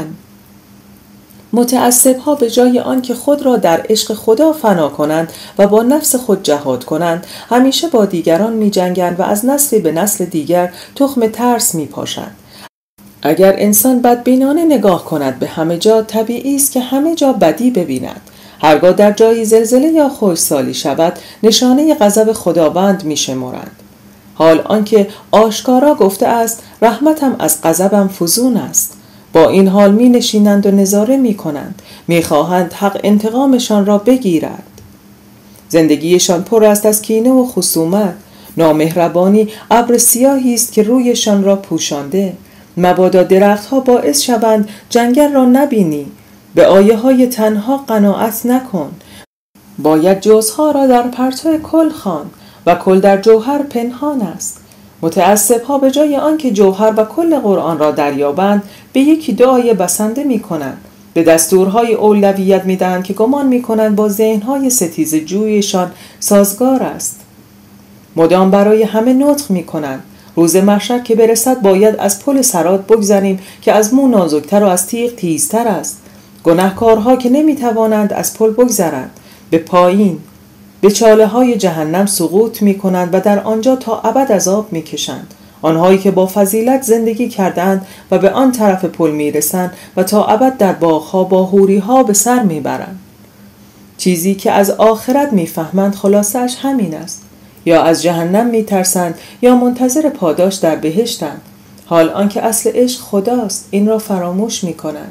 متعصب‌ها به جای آن که خود را در عشق خدا فنا کنند و با نفس خود جهاد کنند، همیشه با دیگران می‌جنگند و از نسلی به نسل دیگر تخم ترس می‌پاشند. اگر انسان بدبینانه نگاه کند به همه جا، طبیعی است که همه جا بدی ببیند. هرگاه در جایی زلزله یا خشکسالی شود، نشانه غضب خداوند می‌شمرند. حال آنکه آشکارا گفته است رحمتم از غضبم فزون است. با این حال می نشینند و نظاره می کنند، می خواهند حق انتقامشان را بگیرد. زندگیشان پر است از کینه و خصومت. نامهربانی ابر سیاهی است که رویشان را پوشانده. مبادا درختها باعث شوند جنگل را نبینی. به آیه های تنها قناعت نکن. باید جزها را در پرتو کل خواند و کل در جوهر پنهان است. متعصب‌ها به جای آنکه جوهر و کل قرآن را دریابند، به یکی دو آیه بسنده می‌کنند. به دستورهای اولویت می‌دهند که گمان می‌کنند با ذهن‌های ستیزه جویشان سازگار است. مدام برای همه نطق می‌کنند. روز محشر که برسد باید از پل صراط بگذریم که از مو نازکتر و از تیغ تیزتر است. گناهکارها که نمی‌توانند از پل بگذرند، به پایین به چاله های جهنم سقوط می کنند و در آنجا تا ابد عذاب می کشند. آنهایی که با فضیلت زندگی کردند و به آن طرف پل می رسند و تا ابد در باغها با حوری ها به سر می برند. چیزی که از آخرت می فهمند خلاصش همین است. یا از جهنم می ترسند یا منتظر پاداش در بهشتند. حال آنکه اصل عشق خداست، این را فراموش می کنند.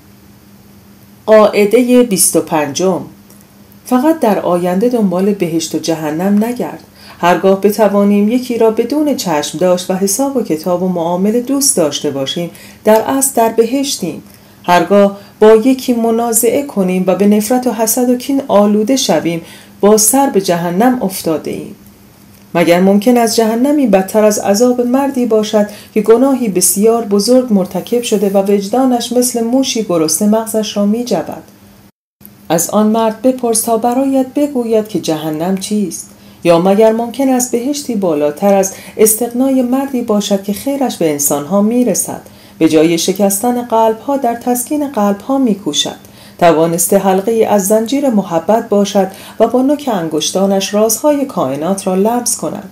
قاعده بیست و پنجم: فقط در آینده دنبال بهشت و جهنم نگرد. هرگاه بتوانیم یکی را بدون چشم داشت و حساب و کتاب و معامله دوست داشته باشیم، در اصل در بهشتیم. هرگاه با یکی منازعه کنیم و به نفرت و حسد و کین آلوده شویم، با سر به جهنم افتاده ایم. مگر ممکن از جهنمی بدتر از عذاب مردی باشد که گناهی بسیار بزرگ مرتکب شده و وجدانش مثل موشی گرسنه مغزش را می جبد؟ از آن مرد بپرس تا برایت بگوید که جهنم چیست. یا مگر ممکن است بهشتی بالاتر از استغنای مردی باشد که خیرش به انسانها میرسد، به جای شکستن قلبها در تسکین قلبها میکوشد، توانسته حلقه از زنجیر محبت باشد و با نوک انگشتانش رازهای کائنات را لمس کند.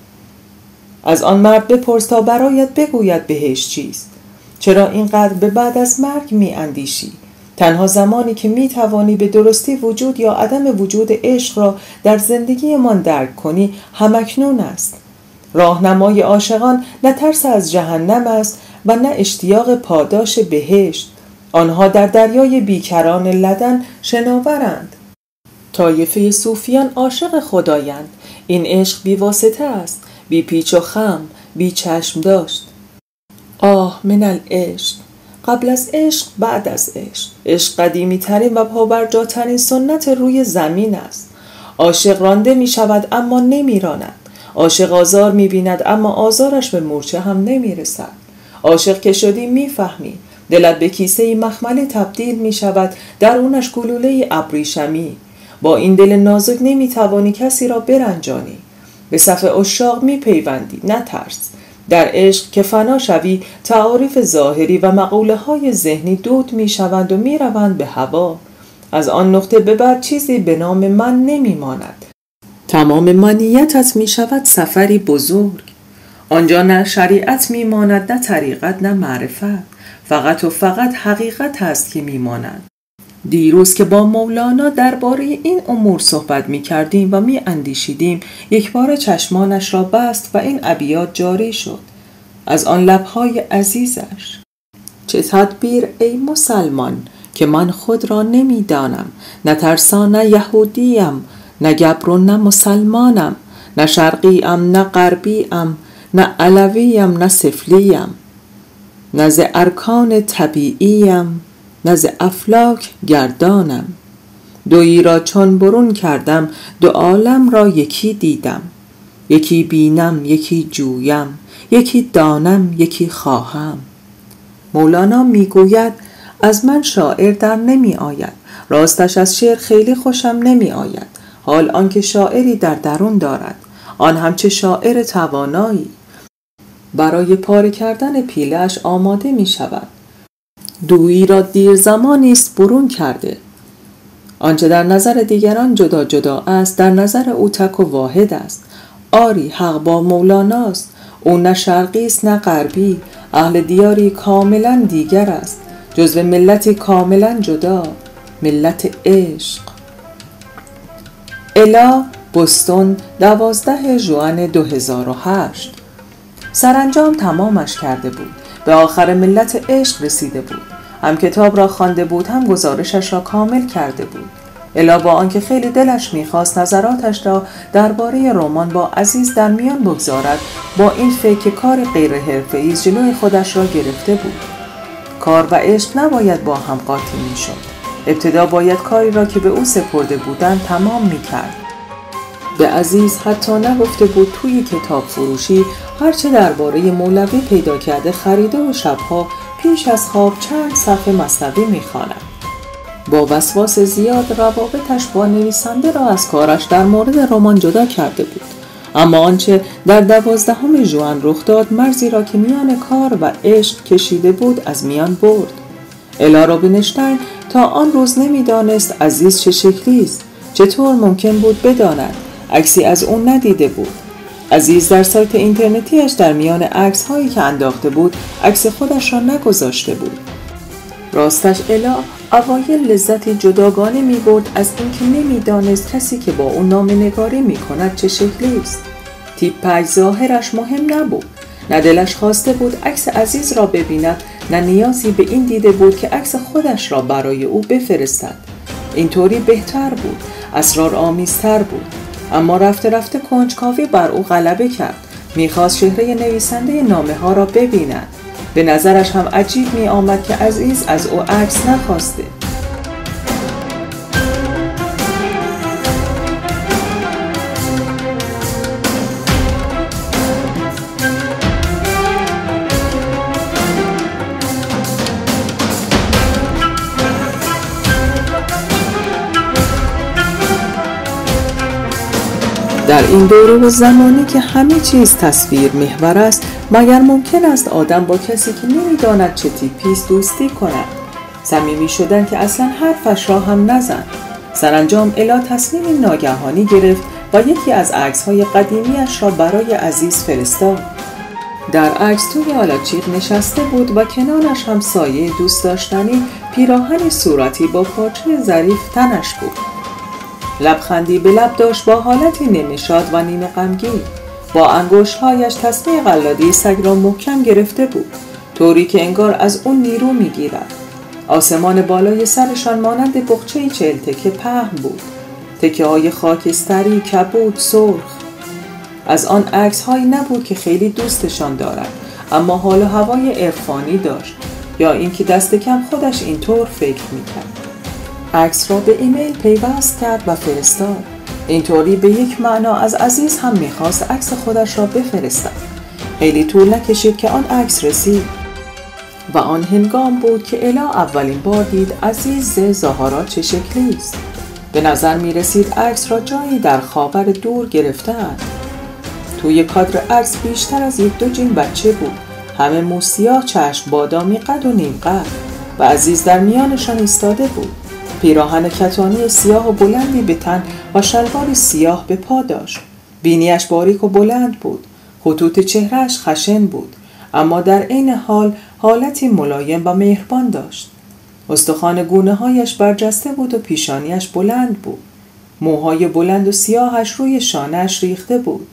از آن مرد بپرس تا برایت بگوید بهشت چیست. چرا اینقدر به بعد از مرگ میاندیشی؟ تنها زمانی که می توانی به درستی وجود یا عدم وجود عشق را در زندگی من درک کنی همکنون است. راهنمای عاشقان نه ترس از جهنم است و نه اشتیاق پاداش بهشت. آنها در دریای بیکران لدن شناورند. طایفه صوفیان عاشق خدایند. این عشق بی واسطه است، بی پیچ و خم، بی چشم داشت. آه من العشق، قبل از عشق، بعد از عشق. عشق قدیمی ترین و پابرجاترین سنت روی زمین است. عاشق رانده می شود اما نمی راند. عاشق آزار می بیند اما آزارش به مورچه هم نمی رسد. عاشق که شدی می فهمی. دلت به کیسه مخملی تبدیل می شود، در اونش گلوله ابریشمی. با این دل نازک نمی توانی کسی را برنجانی. به صف عشاق می پیوندی، نه ترس. در عشق که فنا شوی، تعاریف ظاهری و مقوله های ذهنی دود می شوند و می روند به هوا. از آن نقطه به بعد چیزی به نام من نمی ماند. تمام منیتت می شود سفری بزرگ. آنجا نه شریعت می ماند، نه طریقت، نه معرفت. فقط و فقط حقیقت هست که می ماند. دیروز که با مولانا درباره این امور صحبت می کردیم و می اندیشیدیم، یک بار چشمانش را بست و این ابیات جاری شد از آن لبهای عزیزش: چه تدبیر ای مسلمان که من خود را نمی دانم، نه ترسا نه یهودیم، نه گبر نه مسلمانم، نه شرقیم نه غربیم، نه علویم نه سفلیم، نه ز ارکان طبیعیم، نه ز افلاک گردانم. دویی را چون برون کردم، دو عالم را یکی دیدم. یکی بینم یکی جویم، یکی دانم یکی خواهم. مولانا میگوید از من شاعر در نمی آید. راستش از شعر خیلی خوشم نمی آید، حال آنکه شاعری در درون دارد، آن هم چه شاعر توانایی. برای پاره کردن پیله‌اش آماده می شود. دویی را دیر زمانی است برون کرده. آنچه در نظر دیگران جدا جدا است، در نظر او تک و واحد است. آری حق با مولاناست. او نه شرقی است نه غربی، اهل دیاری کاملا دیگر است، جزو ملتی کاملا جدا، ملت عشق. الا، بوستون، دوازده ژوئن دو هزار و هشت. سرانجام تمامش کرده بود، به آخر ملت عشق رسیده بود. هم کتاب را خوانده بود، هم گزارشش را کامل کرده بود. الا با آنکه خیلی دلش می‌خواست نظراتش را درباره رمان با عزیز در میان بگذارد، با این فکر که کار غیر حرفه‌ای جلوی خودش را گرفته بود. کار و عشق نباید با هم قاطی می‌شد. ابتدا باید کاری را که به او سپرده بودند تمام می‌کرد. به عزیز حتی نگفته بود توی کتاب فروشی هرچه درباره مولوی پیدا کرده خریده و شبها پیش از خواب چند صفحه مثنوی می‌خواند. با وسواس زیاد روابطش با نویسنده را از کارش در مورد رمان جدا کرده بود. اما آنچه در دوازدهم ژوئن رخ داد، مرزی را که میان کار و عشق کشیده بود از میان برد. الا رابینشتاین تا آن روز نمیدانست عزیز چه شکلی است. چطور ممکن بود بداند؟ عکسی از اون ندیده بود. عزیز در سایت اینترنتیش در میان عکس هایی که انداخته بود عکس خودش را نگذاشته بود. راستش الا اوایل لذتی جداگانه می برد از اینکه نمی دانست کسی که با اون نامه‌نگاری می کند چه شکلی است. تیپش ظاهرش مهم نبود. نه دلش خواسته بود عکس عزیز را ببیند، نه نیازی به این دیده بود که عکس خودش را برای او بفرستد. اینطوری بهتر بود، اسرارآمیزتر بود. اما رفته رفته کنجکاوی بر او غلبه کرد. میخواست چهره نویسنده نامه ها را ببیند. به نظرش هم عجیب می آمد که عزیز از او عکس نخواسته. در این دوره و زمانی که همه چیز تصویر محور است، مگر ممکن است آدم با کسی که نمی‌داند چه تیپی است دوستی کند؟ صمیمی شدن که اصلا حرفش را هم نزد. سرانجام الا تصمیم ناگهانی گرفت و یکی از عکس‌های قدیمیش را برای عزیز فرستاد. در عکس توی آلاچیق نشسته بود و کنارش هم سایه دوست داشتنی پیراهن صورتی با پارچه ظریف تنش بود. لبخندی به لب داشت با حالتی نیمه شاد و نیمه غمگین. با انگشت‌هایش تسمه قلادی سگ را محکم گرفته بود، طوری که انگار از اون نیرو می‌گیرد. آسمان بالای سرشان مانند بقچه‌ای چهل تکه پهن بود. تکه‌های خاکستری، کبود، سرخ. از آن عکس‌هایی نبود که خیلی دوستشان دارد، اما حال و هوای عرفانی داشت، یا اینکه دست کم خودش اینطور فکر می‌کرد. عکس را به ایمیل پیوست کرد و فرستاد. اینطوری به یک معنا از عزیز هم میخواست عکس خودش را بفرستد. خیلی طول نکشید که آن عکس رسید و آن هنگام بود که الا اولین بار دید عزیز ظاهرا چه شکلی است. به نظر میرسید عکس را جایی در خاور دور گرفته‌اند. توی کادر عکس بیشتر از یک دو جین بچه بود، همه موسیاه، چشم بادامی، قد و نیم قد، و عزیز در میانشان ایستاده بود. پیراهن کتانی سیاه و بلندی به تن و شلوار سیاه به پا داشت. بینیش باریک و بلند بود. خطوط چهرهش خشن بود، اما در عین حال حالتی ملایم و مهربان داشت. استخوان گونه‌هایش برجسته بود و پیشانیش بلند بود. موهای بلند و سیاهش روی شانه‌اش ریخته بود.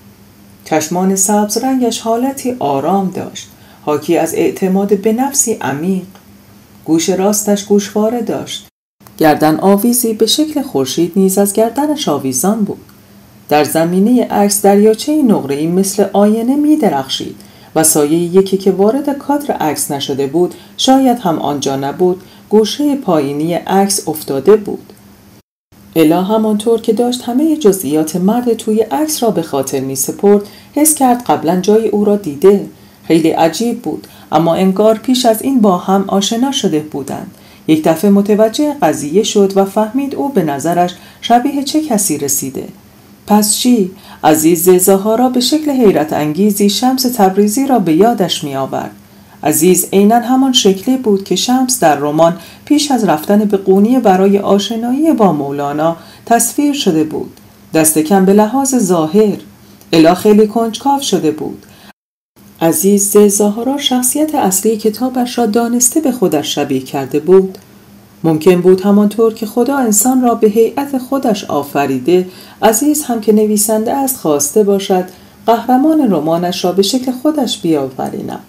چشمان سبز رنگش حالتی آرام داشت، حاکی از اعتماد به نفسی عمیق. گوش راستش گوشواره داشت. گردن آویزی به شکل خورشید نیز از گردنش آویزان بود. در زمینه عکس دریاچه نقره‌ای مثل آینه می درخشید و سایه یکی که وارد کادر عکس نشده بود شاید هم آنجا نبود، گوشه پایینی عکس افتاده بود. الا همانطور که داشت همه جزئیات مرد توی عکس را به خاطر می سپرد، حس کرد قبلا جای او را دیده. خیلی عجیب بود، اما انگار پیش از این با هم آشنا شده بودند. یک دفعه متوجه قضیه شد و فهمید او به نظرش شبیه چه کسی رسیده. پس چی؟ عزیز زهارا به شکل حیرت انگیزی شمس تبریزی را به یادش می آورد. عزیز عیناً همان شکلی بود که شمس در رمان پیش از رفتن به قونیه برای آشنایی با مولانا تصویر شده بود. دست کم به لحاظ ظاهر. الا خیلی کنجکاو شده بود. عزیز زهارا شخصیت اصلی کتابش را دانسته به خودش شبیه کرده بود. ممکن بود همانطور که خدا انسان را به هیئت خودش آفریده، عزیز هم که نویسنده است خواسته باشد قهرمان رمانش را به شکل خودش بیاوریند.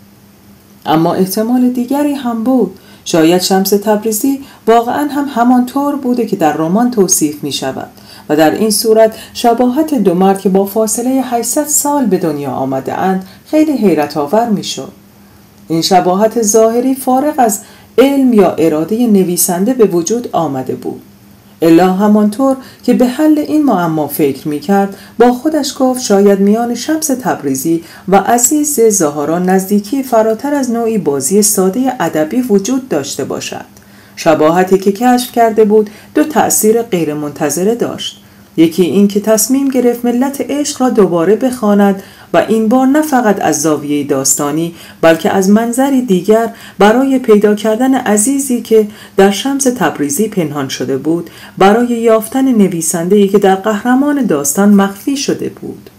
اما احتمال دیگری هم بود. شاید شمس تبریزی واقعا هم همانطور بوده که در رمان توصیف می شود و در این صورت شباهت دو مرد که با فاصله هشتصد سال به دنیا آمده اند خیلی حیرت آور می شد. این شباهت ظاهری فارغ از علم یا اراده نویسنده به وجود آمده بود. الا همانطور که به حل این معما فکر می کرد با خودش گفت شاید میان شمس تبریزی و عزیز زهارا نزدیکی فراتر از نوعی بازی ساده ادبی وجود داشته باشد. شباهتی که کشف کرده بود دو تأثیر غیر منتظره داشت. یکی این که تصمیم گرفت ملت عشق را دوباره بخواند و این بار نه فقط از زاویه داستانی بلکه از منظری دیگر برای پیدا کردن عزیزی که در شمس تبریزی پنهان شده بود، برای یافتن نویسنده‌ای که در قهرمان داستان مخفی شده بود.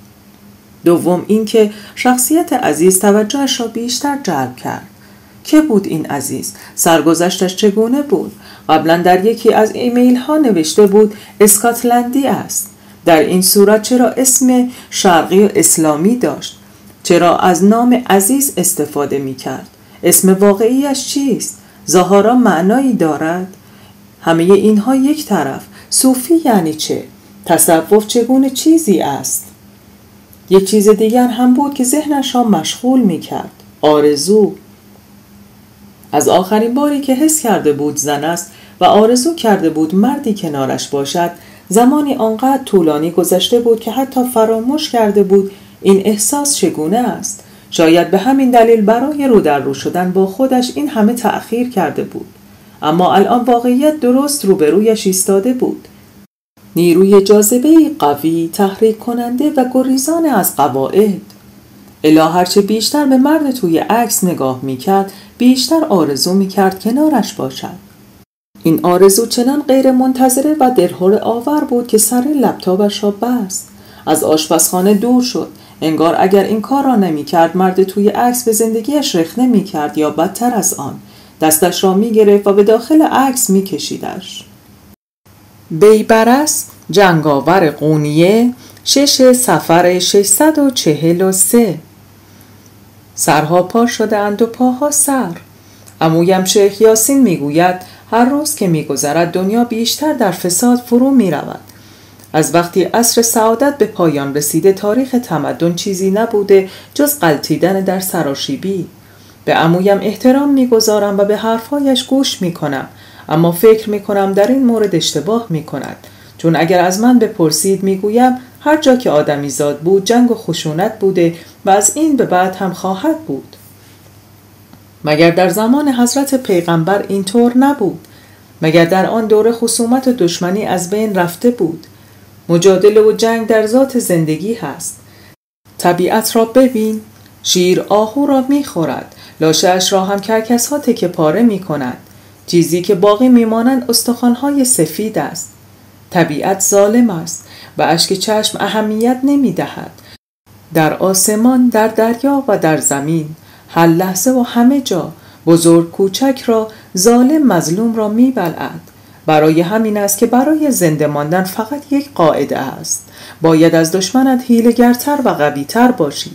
دوم این که شخصیت عزیز توجهش را بیشتر جلب کرد. که بود این عزیز؟ سرگذشتش چگونه بود؟ قبلا در یکی از ایمیل ها نوشته بود اسکاتلندی است. در این صورت چرا اسم شرقی و اسلامی داشت؟ چرا از نام عزیز استفاده می کرد؟ اسم واقعیش چیست؟ زهارا معنایی دارد؟ همه اینها یک طرف. صوفی یعنی چه؟ تصوف چگونه چیزی است؟ یک چیز دیگر هم بود که ذهنش را مشغول می کرد. آرزو. از آخرین باری که حس کرده بود زن است و آرزو کرده بود مردی کنارش باشد، زمانی آنقدر طولانی گذشته بود که حتی فراموش کرده بود این احساس چگونه است. شاید به همین دلیل برای رو در رو شدن با خودش این همه تأخیر کرده بود. اما الان واقعیت درست روبرویش ایستاده بود. نیروی جاذبه‌ای قوی، تحریک کننده و گریزان از قواعد. الا هرچه بیشتر به مرد توی عکس نگاه می‌کرد، بیشتر آرزو می‌کرد کنارش باشد. این آرزو چنان غیر منتظره و دلهره آور بود که سر لپتاپش را بست. از آشپزخانه دور شد. انگار اگر این کار را نمی‌کرد مرد توی عکس به زندگیش رخنه می‌کرد یا بدتر از آن. دستش را می‌گرفت و به داخل عکس می‌کشیدش. بیبرس، جنگاور قونیه، شش سفر ششصد و چهل و سه. سرها پا شده اند و پاها سر. عمویم شیخ یاسین میگوید هر روز که میگذرد دنیا بیشتر در فساد فرو میرود. از وقتی عصر سعادت به پایان رسیده تاریخ تمدن چیزی نبوده جز غلطیدن در سراشیبی. به عمویم احترام میگذارم و به حرفایش گوش میکنم، اما فکر میکنم در این مورد اشتباه میکند، چون اگر از من بپرسید میگویم هر جا که آدمی زاد بود جنگ و خشونت بوده و از این به بعد هم خواهد بود. مگر در زمان حضرت پیغمبر اینطور نبود؟ مگر در آن دوره خصومت و دشمنی از بین رفته بود؟ مجادله و جنگ در ذات زندگی هست. طبیعت را ببین، شیر آهو را میخورد، لاشه‌اش را هم کرکس ها تکه پاره میکند. چیزی که باقی میمانند استخوان‌های سفید است. طبیعت ظالم است و اشک چشم اهمیت نمیدهد. در آسمان، در دریا و در زمین، هر لحظه و همه جا بزرگ کوچک را، ظالم مظلوم را میبلعد. برای همین است که برای زنده ماندن فقط یک قاعده است: باید از دشمنت حیله‌گرتر و قوی‌تر باشی.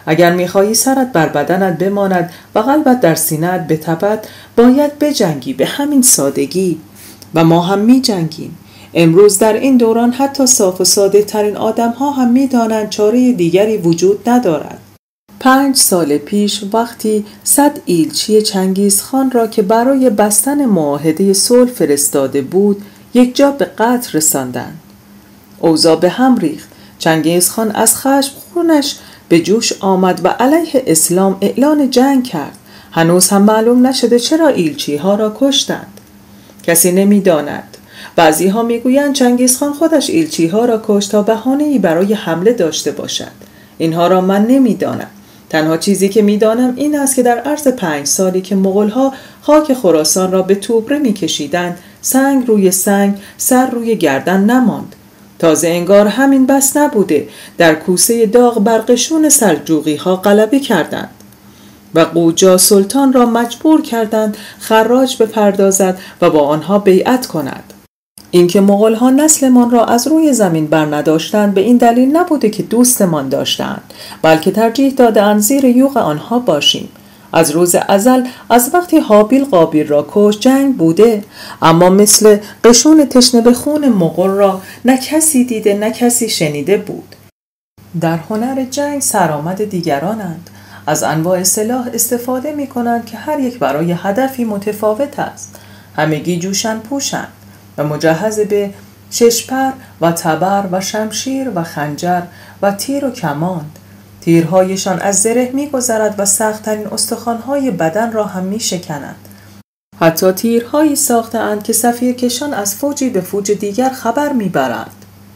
اگر میخواهی سرت بر بدنت بماند و قلبت در سینه‌ات بتپد، باید بجنگی، به همین سادگی. و ما هم میجنگیم. امروز در این دوران حتی صاف و ساده ترین آدم ها هم میدانند چاره دیگری وجود ندارد. پنج سال پیش وقتی صد ایلچی چنگیزخان را که برای بستن معاهده صلح فرستاده بود یک جا به قتل رساندند. اوضاع به هم ریخت. چنگیزخان از خشم خونش به جوش آمد و علیه اسلام اعلان جنگ کرد. هنوز هم معلوم نشده چرا ایلچی ها را کشتند. کسی نمیداند. بعضی ها میگویند چنگیزخان خودش ایلچی ها را کشت تا بهانه‌ای برای حمله داشته باشد. اینها را من نمیدانم. تنها چیزی که میدانم این است که در عرض پنج سالی که مغول‌ها خاک خراسان را به توبره میکشیدند، سنگ روی سنگ، سر روی گردن نماند. تازه انگار همین بس نبوده، در کوسه داغ برقشون سلجوقی ها غلبه کردند و قوجا سلطان را مجبور کردند خراج بپردازد و با آنها بیعت کند. اینکه مغول‌ها نسلمان را از روی زمین برنداشتند به این دلیل نبوده که دوستمان داشتند، بلکه ترجیح دادند زیر یوغ آنها باشیم. از روز ازل، از وقتی هابیل قابیل را کشت، جنگ بوده، اما مثل قشون تشنه به خون مغول را نه کسی دیده نه کسی شنیده بود. در هنر جنگ سرآمد دیگرانند. از انواع سلاح استفاده می کنند که هر یک برای هدفی متفاوت است. همگی جوشن پوشند و مجهز به ششپر و تبر و شمشیر و خنجر و تیر و کماند. تیرهایشان از زره می گذرد و سخت‌ترین استخوان‌های بدن را هم می شکنند. حتی تیرهایی ساخته‌اند که صفیرکشان از فوجی به فوج دیگر خبر می برند.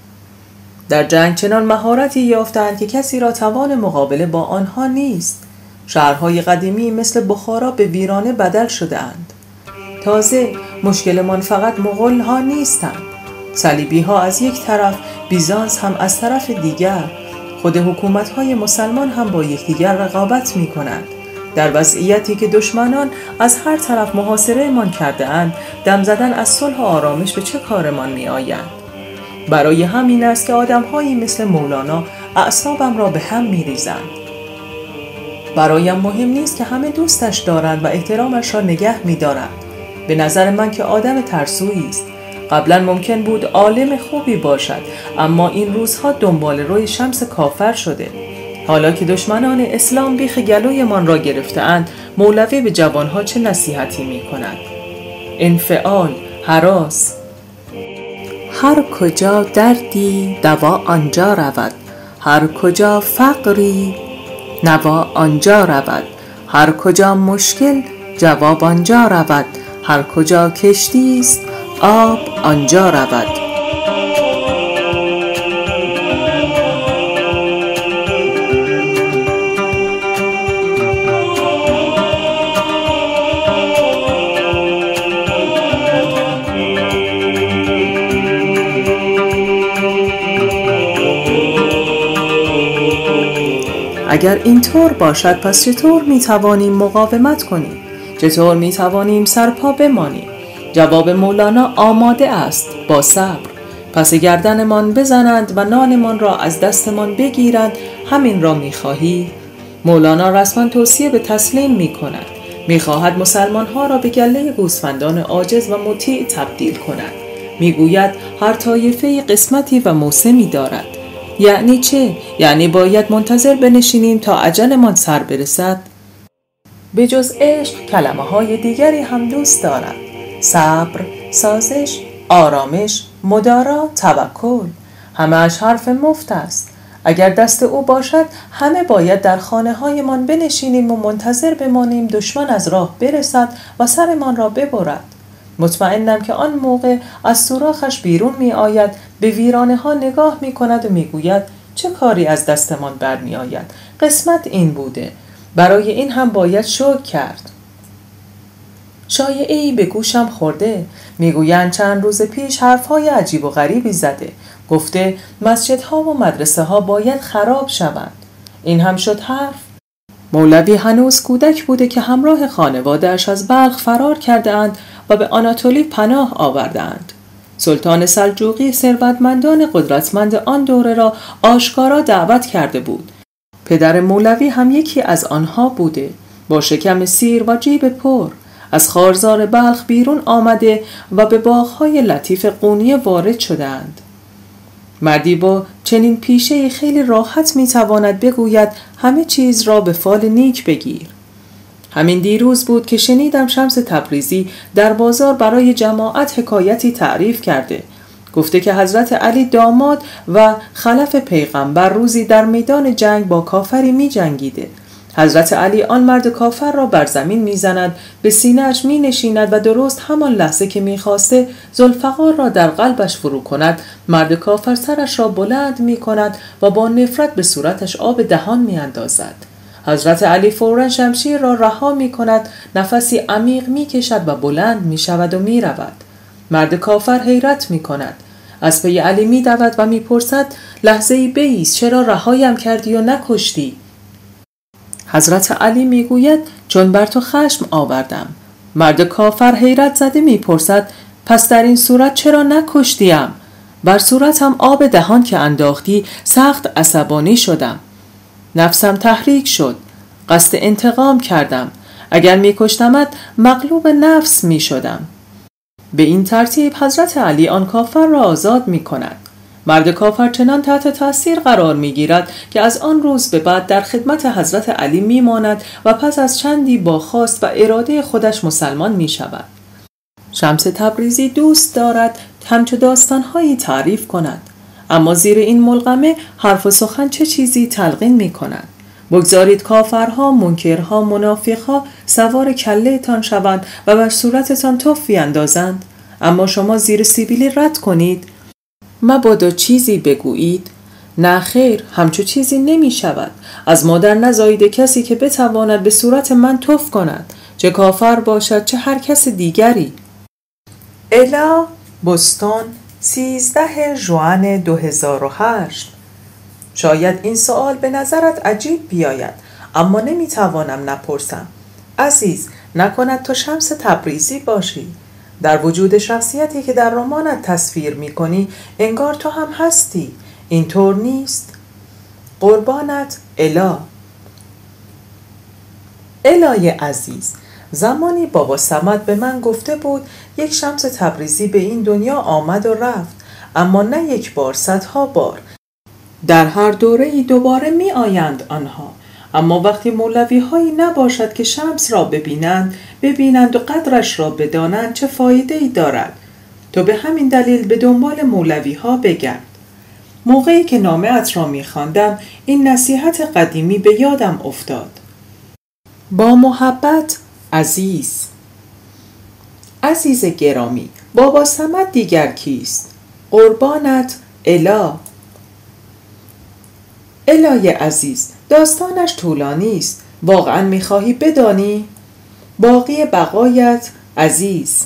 در جنگ چنان مهارتی یافتند که کسی را توان مقابله با آنها نیست. شهرهای قدیمی مثل بخارا به ویرانه بدل شده اند. تازه مشکلمان فقط مغول ها نیستند. صلیبی ها از یک طرف، بیزانس هم از طرف دیگر. خود حکومت های مسلمان هم با یکدیگر رقابت می کنند. در وضعیتی که دشمنان از هر طرف محاصره مان کرده اند، دم زدن از صلح و آرامش به چه کارمان می آیند؟ برای همین است که آدم هایی مثل مولانا اعصابم را به هم می ریزند. برایم مهم نیست که همه دوستش دارند و احترامش را نگه می دارند. به نظر من که آدم ترسویی است. قبلا ممکن بود عالم خوبی باشد، اما این روزها دنبال روی شمس کافر شده. حالا که دشمنان اسلام بیخ گلویمان را گرفته‌اند، مولوی به جوانها چه نصیحتی می کند؟ انفعال، هراس. هر کجا دردی دوا آنجا رود، هر کجا فقری نوا آنجا رود، هر کجا مشکل جواب آنجا رود، هر کجا کشتی است آب آنجا رود. اگر اینطور باشد پس چطور می توانیم مقاومت کنیم؟ چطور می توانیم سرپا بمانیم؟ جواب مولانا آماده است، با صبر. پس گردنمان بزنند و نانمان را از دستمان بگیرند. همین را می خواهی؟ مولانا رسما توصیه به تسلیم می کند. می خواهد مسلمان ها را به گله گوسفندان عاجز و مطیع تبدیل کند. می گوید هر طایفه قسمتی و موسمی دارد. یعنی چه؟ یعنی باید منتظر بنشینیم تا اجلمان سر برسد؟ به جز عشق کلمه های دیگری هم دوست دارد. صبر، سازش، آرامش، مدارا، توکل. همه‌اش حرف مفت است. اگر دست او باشد همه باید در خانه هایمان بنشینیم و منتظر بمانیم دشمن از راه برسد و سرمان را ببرد. مطمئنم که آن موقع از سوراخش بیرون می آید، به ویرانه ها نگاه می کند و می گوید چه کاری از دستمان بر می آید؟ قسمت این بوده. برای این هم باید شکر کرد. شایعه‌ای به گوشم خورده. میگویند چند روز پیش حرفهای عجیب و غریبی زده. گفته مسجدها و مدرسه ها باید خراب شوند. این هم شد حرف. مولوی هنوز کودک بوده که همراه خانواده‌اش از بلخ فرار کرده اند و به آناتولی پناه آوردند. سلطان سلجوقی ثروتمندان قدرتمند آن دوره را آشکارا دعوت کرده بود. پدر مولوی هم یکی از آنها بوده، با شکم سیر و جیب پر، از خارزار بلخ بیرون آمده و به باغ‌های لطیف قونیه وارد شدند. مردی با چنین پیشه خیلی راحت میتواند بگوید همه چیز را به فال نیک بگیر. همین دیروز بود که شنیدم شمس تبریزی در بازار برای جماعت حکایتی تعریف کرده. گفته که حضرت علی داماد و خلف پیغمبر روزی در میدان جنگ با کافری می جنگیده. حضرت علی آن مرد کافر را بر زمین می زند، به سینه‌اش می نشیند و درست همان لحظه که می خواسته ذوالفقار را در قلبش فرو کند، مرد کافر سرش را بلند می کند و با نفرت به صورتش آب دهان می اندازد. حضرت علی فوراً شمشیر را رها می کند، نفسی عمیق می کشد و بلند می شود و می رود. مرد کافر حیرت می کند. از پی علی می دود و می پرسد لحظه‌ای بایست، چرا رهایم کردی و نکشتی؟ حضرت علی می گوید چون بر تو خشم آوردم. مرد کافر حیرت زده می پرسد پس در این صورت چرا نکشتیم؟ بر صورتم آب دهان که انداختی سخت عصبانی شدم. نفسم تحریک شد. قصد انتقام کردم. اگر می کشتمت مغلوب نفس می شدم. به این ترتیب حضرت علی آن کافر را آزاد می کند. مرد کافر چنان تحت تاثیر قرار می گیرد که از آن روز به بعد در خدمت حضرت علی می ماند و پس از چندی با خواست و اراده خودش مسلمان می شود. شمس تبریزی دوست دارد همچو داستانهایی تعریف کند، اما زیر این ملغمه حرف و سخن چه چیزی تلقین می کند. بگذارید کافرها، منکرها، منافقها سوار کله تان شوند و بر صورتتان تفی اندازند، اما شما زیر سیبیلی رد کنید. مبادا چیزی بگویید. نه خیر، همچو چیزی نمی شود. از مادر نزایده کسی که بتواند به صورت من تف کند، چه کافر باشد چه هر کس دیگری. الا بوستون، سیزده ژوئن دو هزار و هشت. شاید این سوال به نظرت عجیب بیاید، اما نمیتوانم نپرسم. عزیز، نکند تو شمس تبریزی باشی؟ در وجود شخصیتی که در رمانت تصویر میکنی انگار تو هم هستی. اینطور نیست؟ قربانت، الا. الای عزیز، زمانی بابا صمد به من گفته بود یک شمس تبریزی به این دنیا آمد و رفت، اما نه یک بار، صدها بار. در هر دوره‌ای دوباره می آیند آنها، اما وقتی مولوی هایی نباشد که شمس را ببینند ببینند و قدرش را بدانند چه فایده ای دارد؟ تو به همین دلیل به دنبال مولوی ها بگرد. موقعی که نامه ات را می خواندم این نصیحت قدیمی به یادم افتاد. با محبت، عزیز. عزیز گرامی، بابا صمد دیگر کیست؟ قربانت، الا. الای عزیز، داستانش طولانی است. واقعا می‌خواهی بدانی؟ باقی بقایت، عزیز.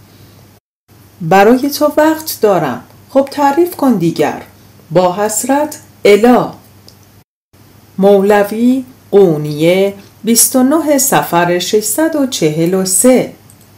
برای تو وقت دارم. خب تعریف کن دیگر. با حسرت، الا. مولوی، قونیه، بیست و نه صفر ششصد و چهل و سه.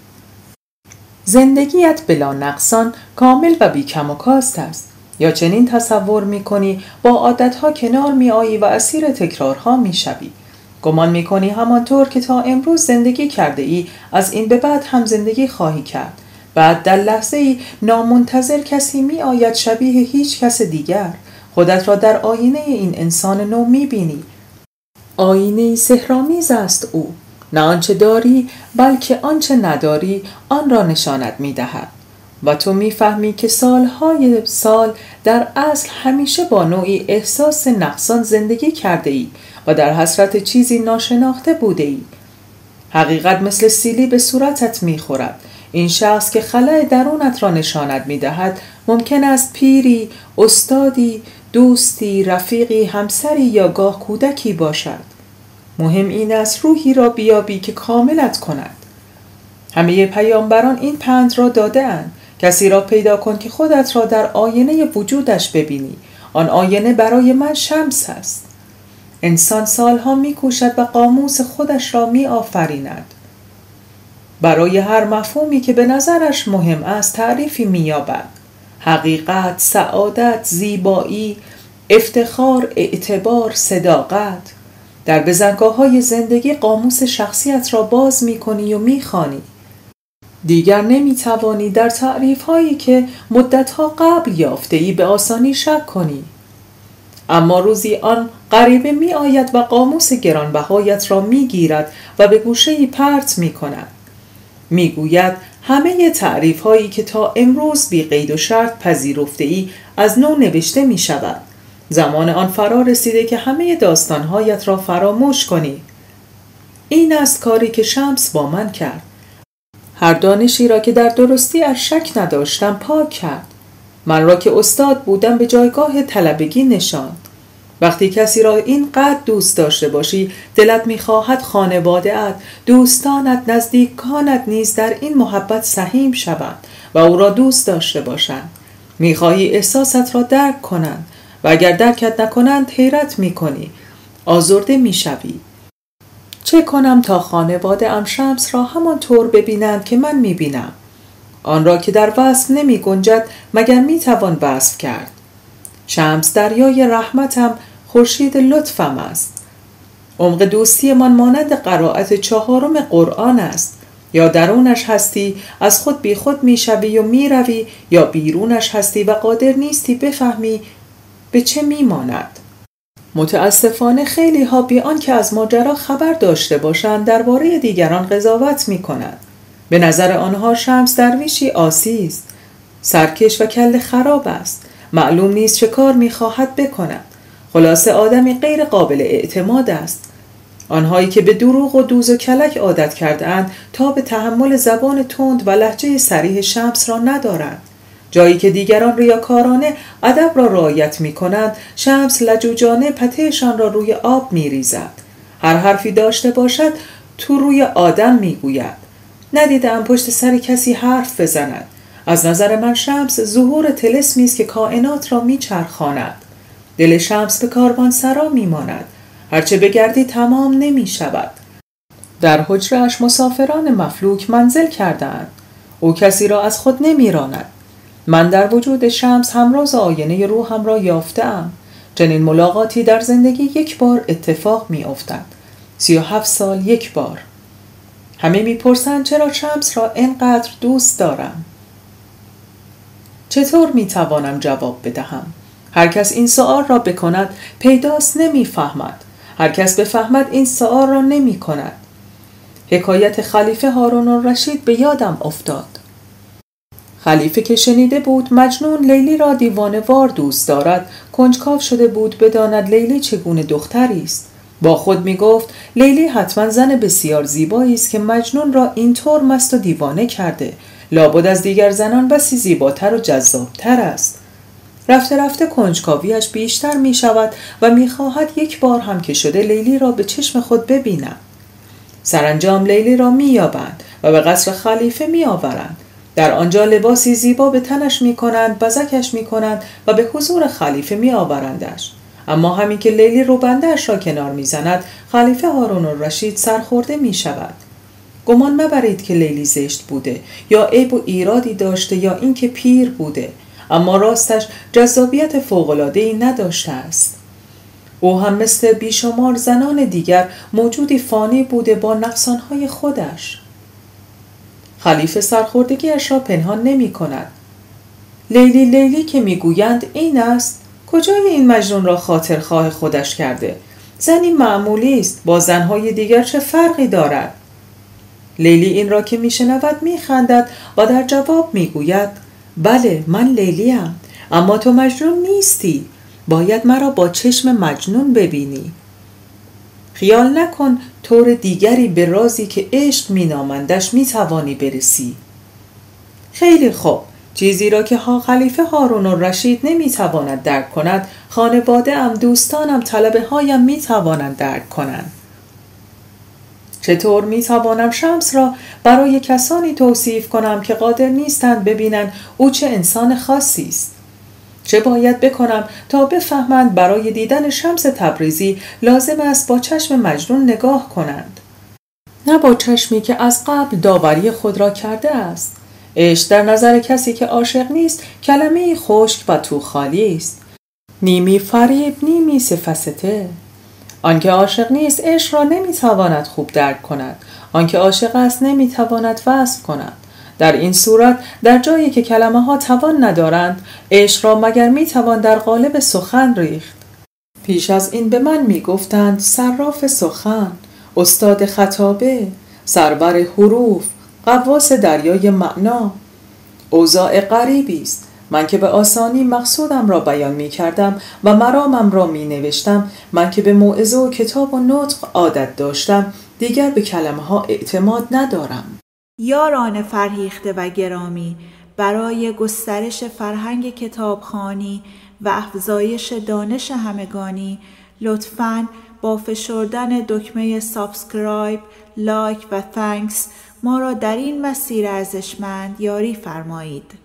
زندگیت بلا نقصان، کامل و بیکم و کاست است. یا چنین تصور میکنی با عادتها کنار میآیی و اسیر تکرارها میشوی. گمان میکنی همانطور که تا امروز زندگی کرده ای از این به بعد هم زندگی خواهی کرد. بعد در لحظه ای نامنتظر کسی میآید شبیه هیچ کس دیگر. خودت را در آینه این انسان نو میبینی. آینه سحرآمیز است او. نه آنچه داری بلکه آنچه نداری آن را نشانت میدهد. و تو میفهمی که سالهای سال در اصل همیشه با نوعی احساس نقصان زندگی کرده ای و در حسرت چیزی ناشناخته بوده ای. حقیقت مثل سیلی به صورتت میخورد. این شخص که خلأ درونت را نشانت میدهد ممکن است پیری، استادی، دوستی، رفیقی، همسری یا گاه کودکی باشد. مهم این است روحی را بیابی که کاملت کند. همه پیامبران این پند را داده اند. کسی را پیدا کن که خودت را در آینه وجودش ببینی. آن آینه برای من شمس است. انسان سالها می کوشد و قاموس خودش را می آفریند. برای هر مفهومی که به نظرش مهم است تعریفی می یابد. حقیقت، سعادت، زیبایی، افتخار، اعتبار، صداقت. در بزنگاه‌های زندگی قاموس شخصیت را باز می‌کنی و می‌خوانی. دیگر نمی‌توانی در تعریف‌هایی که مدت‌ها قبل یافته‌ای به آسانی شک کنی. اما روزی آن غریبه می‌آید و قاموس گرانبهایت را می‌گیرد و به گوشه‌ای پرت می‌کند. می‌گوید همه تعریف‌هایی که تا امروز بی قید و شرط پذیرفته‌ای از نو نوشته می‌شود. زمان آن فرا رسیده که همه داستان‌هایت را فراموش کنی. این است کاری که شمس با من کرد. هر دانشی را که در درستی از شک نداشتم پاک کرد. من را که استاد بودم به جایگاه طلبگی نشاند. وقتی کسی را اینقدر دوست داشته باشی، دلت می‌خواهد خانواده‌ات، دوستانت، نزدیکانت نیز در این محبت سهیم شوند و او را دوست داشته باشند. می‌خواهی احساست را درک کنند و اگر درکت نکنند حیرت می‌کنی، آزرده می‌شوی. چه کنم تا خانواده ام شمس را همان طور ببینند که من می‌بینم؟ آن را که در وصف نمی گنجد مگر می توان وصف کرد؟ شمس دریای رحمتم، خورشید لطفم است. عمق دوستی من مانند قرائت چهارم قرآن است. یا درونش هستی از خود بی خود می شوی و می روی، یا بیرونش هستی و قادر نیستی بفهمی به چه می ماند. متاسفانه خیلی ها بی آن که از ماجرا خبر داشته باشند درباره دیگران قضاوت می کنند. به نظر آنها شمس درویشی عاصی است، سرکش و کل خراب است، معلوم نیست چه کار می‌خواهد بکند. خلاصه آدمی غیر قابل اعتماد است. آنهایی که به دروغ و دوز و کلک عادت کرده‌اند تا به تحمل زبان تند و لهجه صریح شمس را ندارند. جایی که دیگران ریاکارانه ادب را رعایت می‌کنند، شمس لجوجانه پتهشان را روی آب می‌ریزد. هر حرفی داشته باشد تو روی آدم می‌گوید. ندیدم پشت سر کسی حرف بزند. از نظر من شمس ظهور طلسمی است که کائنات را میچرخاند. دل شمس به کاروانسرا میماند. هرچه بگردی تمام نمی شود. در حجره‌اش مسافران مفلوک منزل کردند. او کسی را از خود نمیراند. من در وجود شمس همراز آینه روحم را یافته‌ام. چنین ملاقاتی در زندگی یک بار اتفاق می افتد. سی و هفت سال یک بار. همه میپرسند چرا شمس را اینقدر دوست دارم. چطور میتوانم جواب بدهم؟ هر کس این سؤال را بکند پیداست نمیفهمد. هر کس بفهمد این سؤال را نمی کند. حکایت خلیفه هارون الرشید به یادم افتاد. خلیفه که شنیده بود مجنون لیلی را دیوانه‌وار دوست دارد، کنجکاو شده بود بداند لیلی چگونه دختری است. با خود می گفت لیلی حتما زن بسیار زیبایی است که مجنون را اینطور مست و دیوانه کرده. لابد از دیگر زنان بسی زیباتر و جذابتر است. رفته رفته کنجکاویش بیشتر می شود و می خواهد یک بار هم که شده لیلی را به چشم خود ببیند. سرانجام لیلی را می یابند و به قصر خلیفه می آورند. در آنجا لباسی زیبا به تنش می کنند، بزکش می کنند و به حضور خلیفه می آورندش. اما همین که لیلی روبنده‌اش را کنار می‌زند، خلیفه هارون الرشید سرخورده می‌شود. گمان مبرید که لیلی زشت بوده یا عیب و ایرادی داشته یا اینکه پیر بوده، اما راستش جذابیت فوق‌العاده‌ای نداشته است. او هم مثل بیشمار زنان دیگر موجودی فانی بوده با نقصان‌های خودش. خلیفه سرخوردگیش را پنهان نمی‌کند. لیلی لیلی که می‌گویند این است، کجای این مجنون را خاطرخواه خودش کرده؟ زنی معمولی است، با زنهای دیگر چه فرقی دارد؟ لیلی این را که میشنود میخندد و در جواب میگوید بله من لیلیم، اما تو مجنون نیستی، باید مرا با چشم مجنون ببینی. خیال نکن طور دیگری به رازی که عشق مینامندش میتوانی برسی. خیلی خوب، چیزی را که ها خلیفه هارون الرشید نمیتواند درک کند، خانواده ام، دوستانم، طلبه هایم میتوانند درک کنند. چطور میتوانم شمس را برای کسانی توصیف کنم که قادر نیستند ببینند او چه انسان خاصی است؟ چه باید بکنم تا بفهمند برای دیدن شمس تبریزی لازم است با چشم مجنون نگاه کنند، نه با چشمی که از قبل داوری خود را کرده است. عشق در نظر کسی که عاشق نیست کلمه‌ای خشک و تو خالی است. نیمی فریب نیمی سفسته. آنکه عاشق نیست عشق را نمیتواند خوب درک کند، آنکه عاشق است نمیتواند وصف کند. در این صورت در جایی که کلمه ها توان ندارند، عشق را مگر میتوان در قالب سخن ریخت؟ پیش از این به من میگفتند صراف سخن، استاد خطابه، سرور حروف، غواص دریای معنا. اوضاع غریبی است. من که به آسانی مقصودم را بیان می کردم و مرامم را می نوشتم، من که به موعظه و کتاب و نطق عادت داشتم، دیگر به کلمه ها اعتماد ندارم. یاران فرهیخته و گرامی، برای گسترش فرهنگ کتابخوانی و افزایش دانش همگانی لطفاً با فشردن دکمه سابسکرایب، لایک و تانکس ما را در این مسیر ارزشمند یاری فرمایید.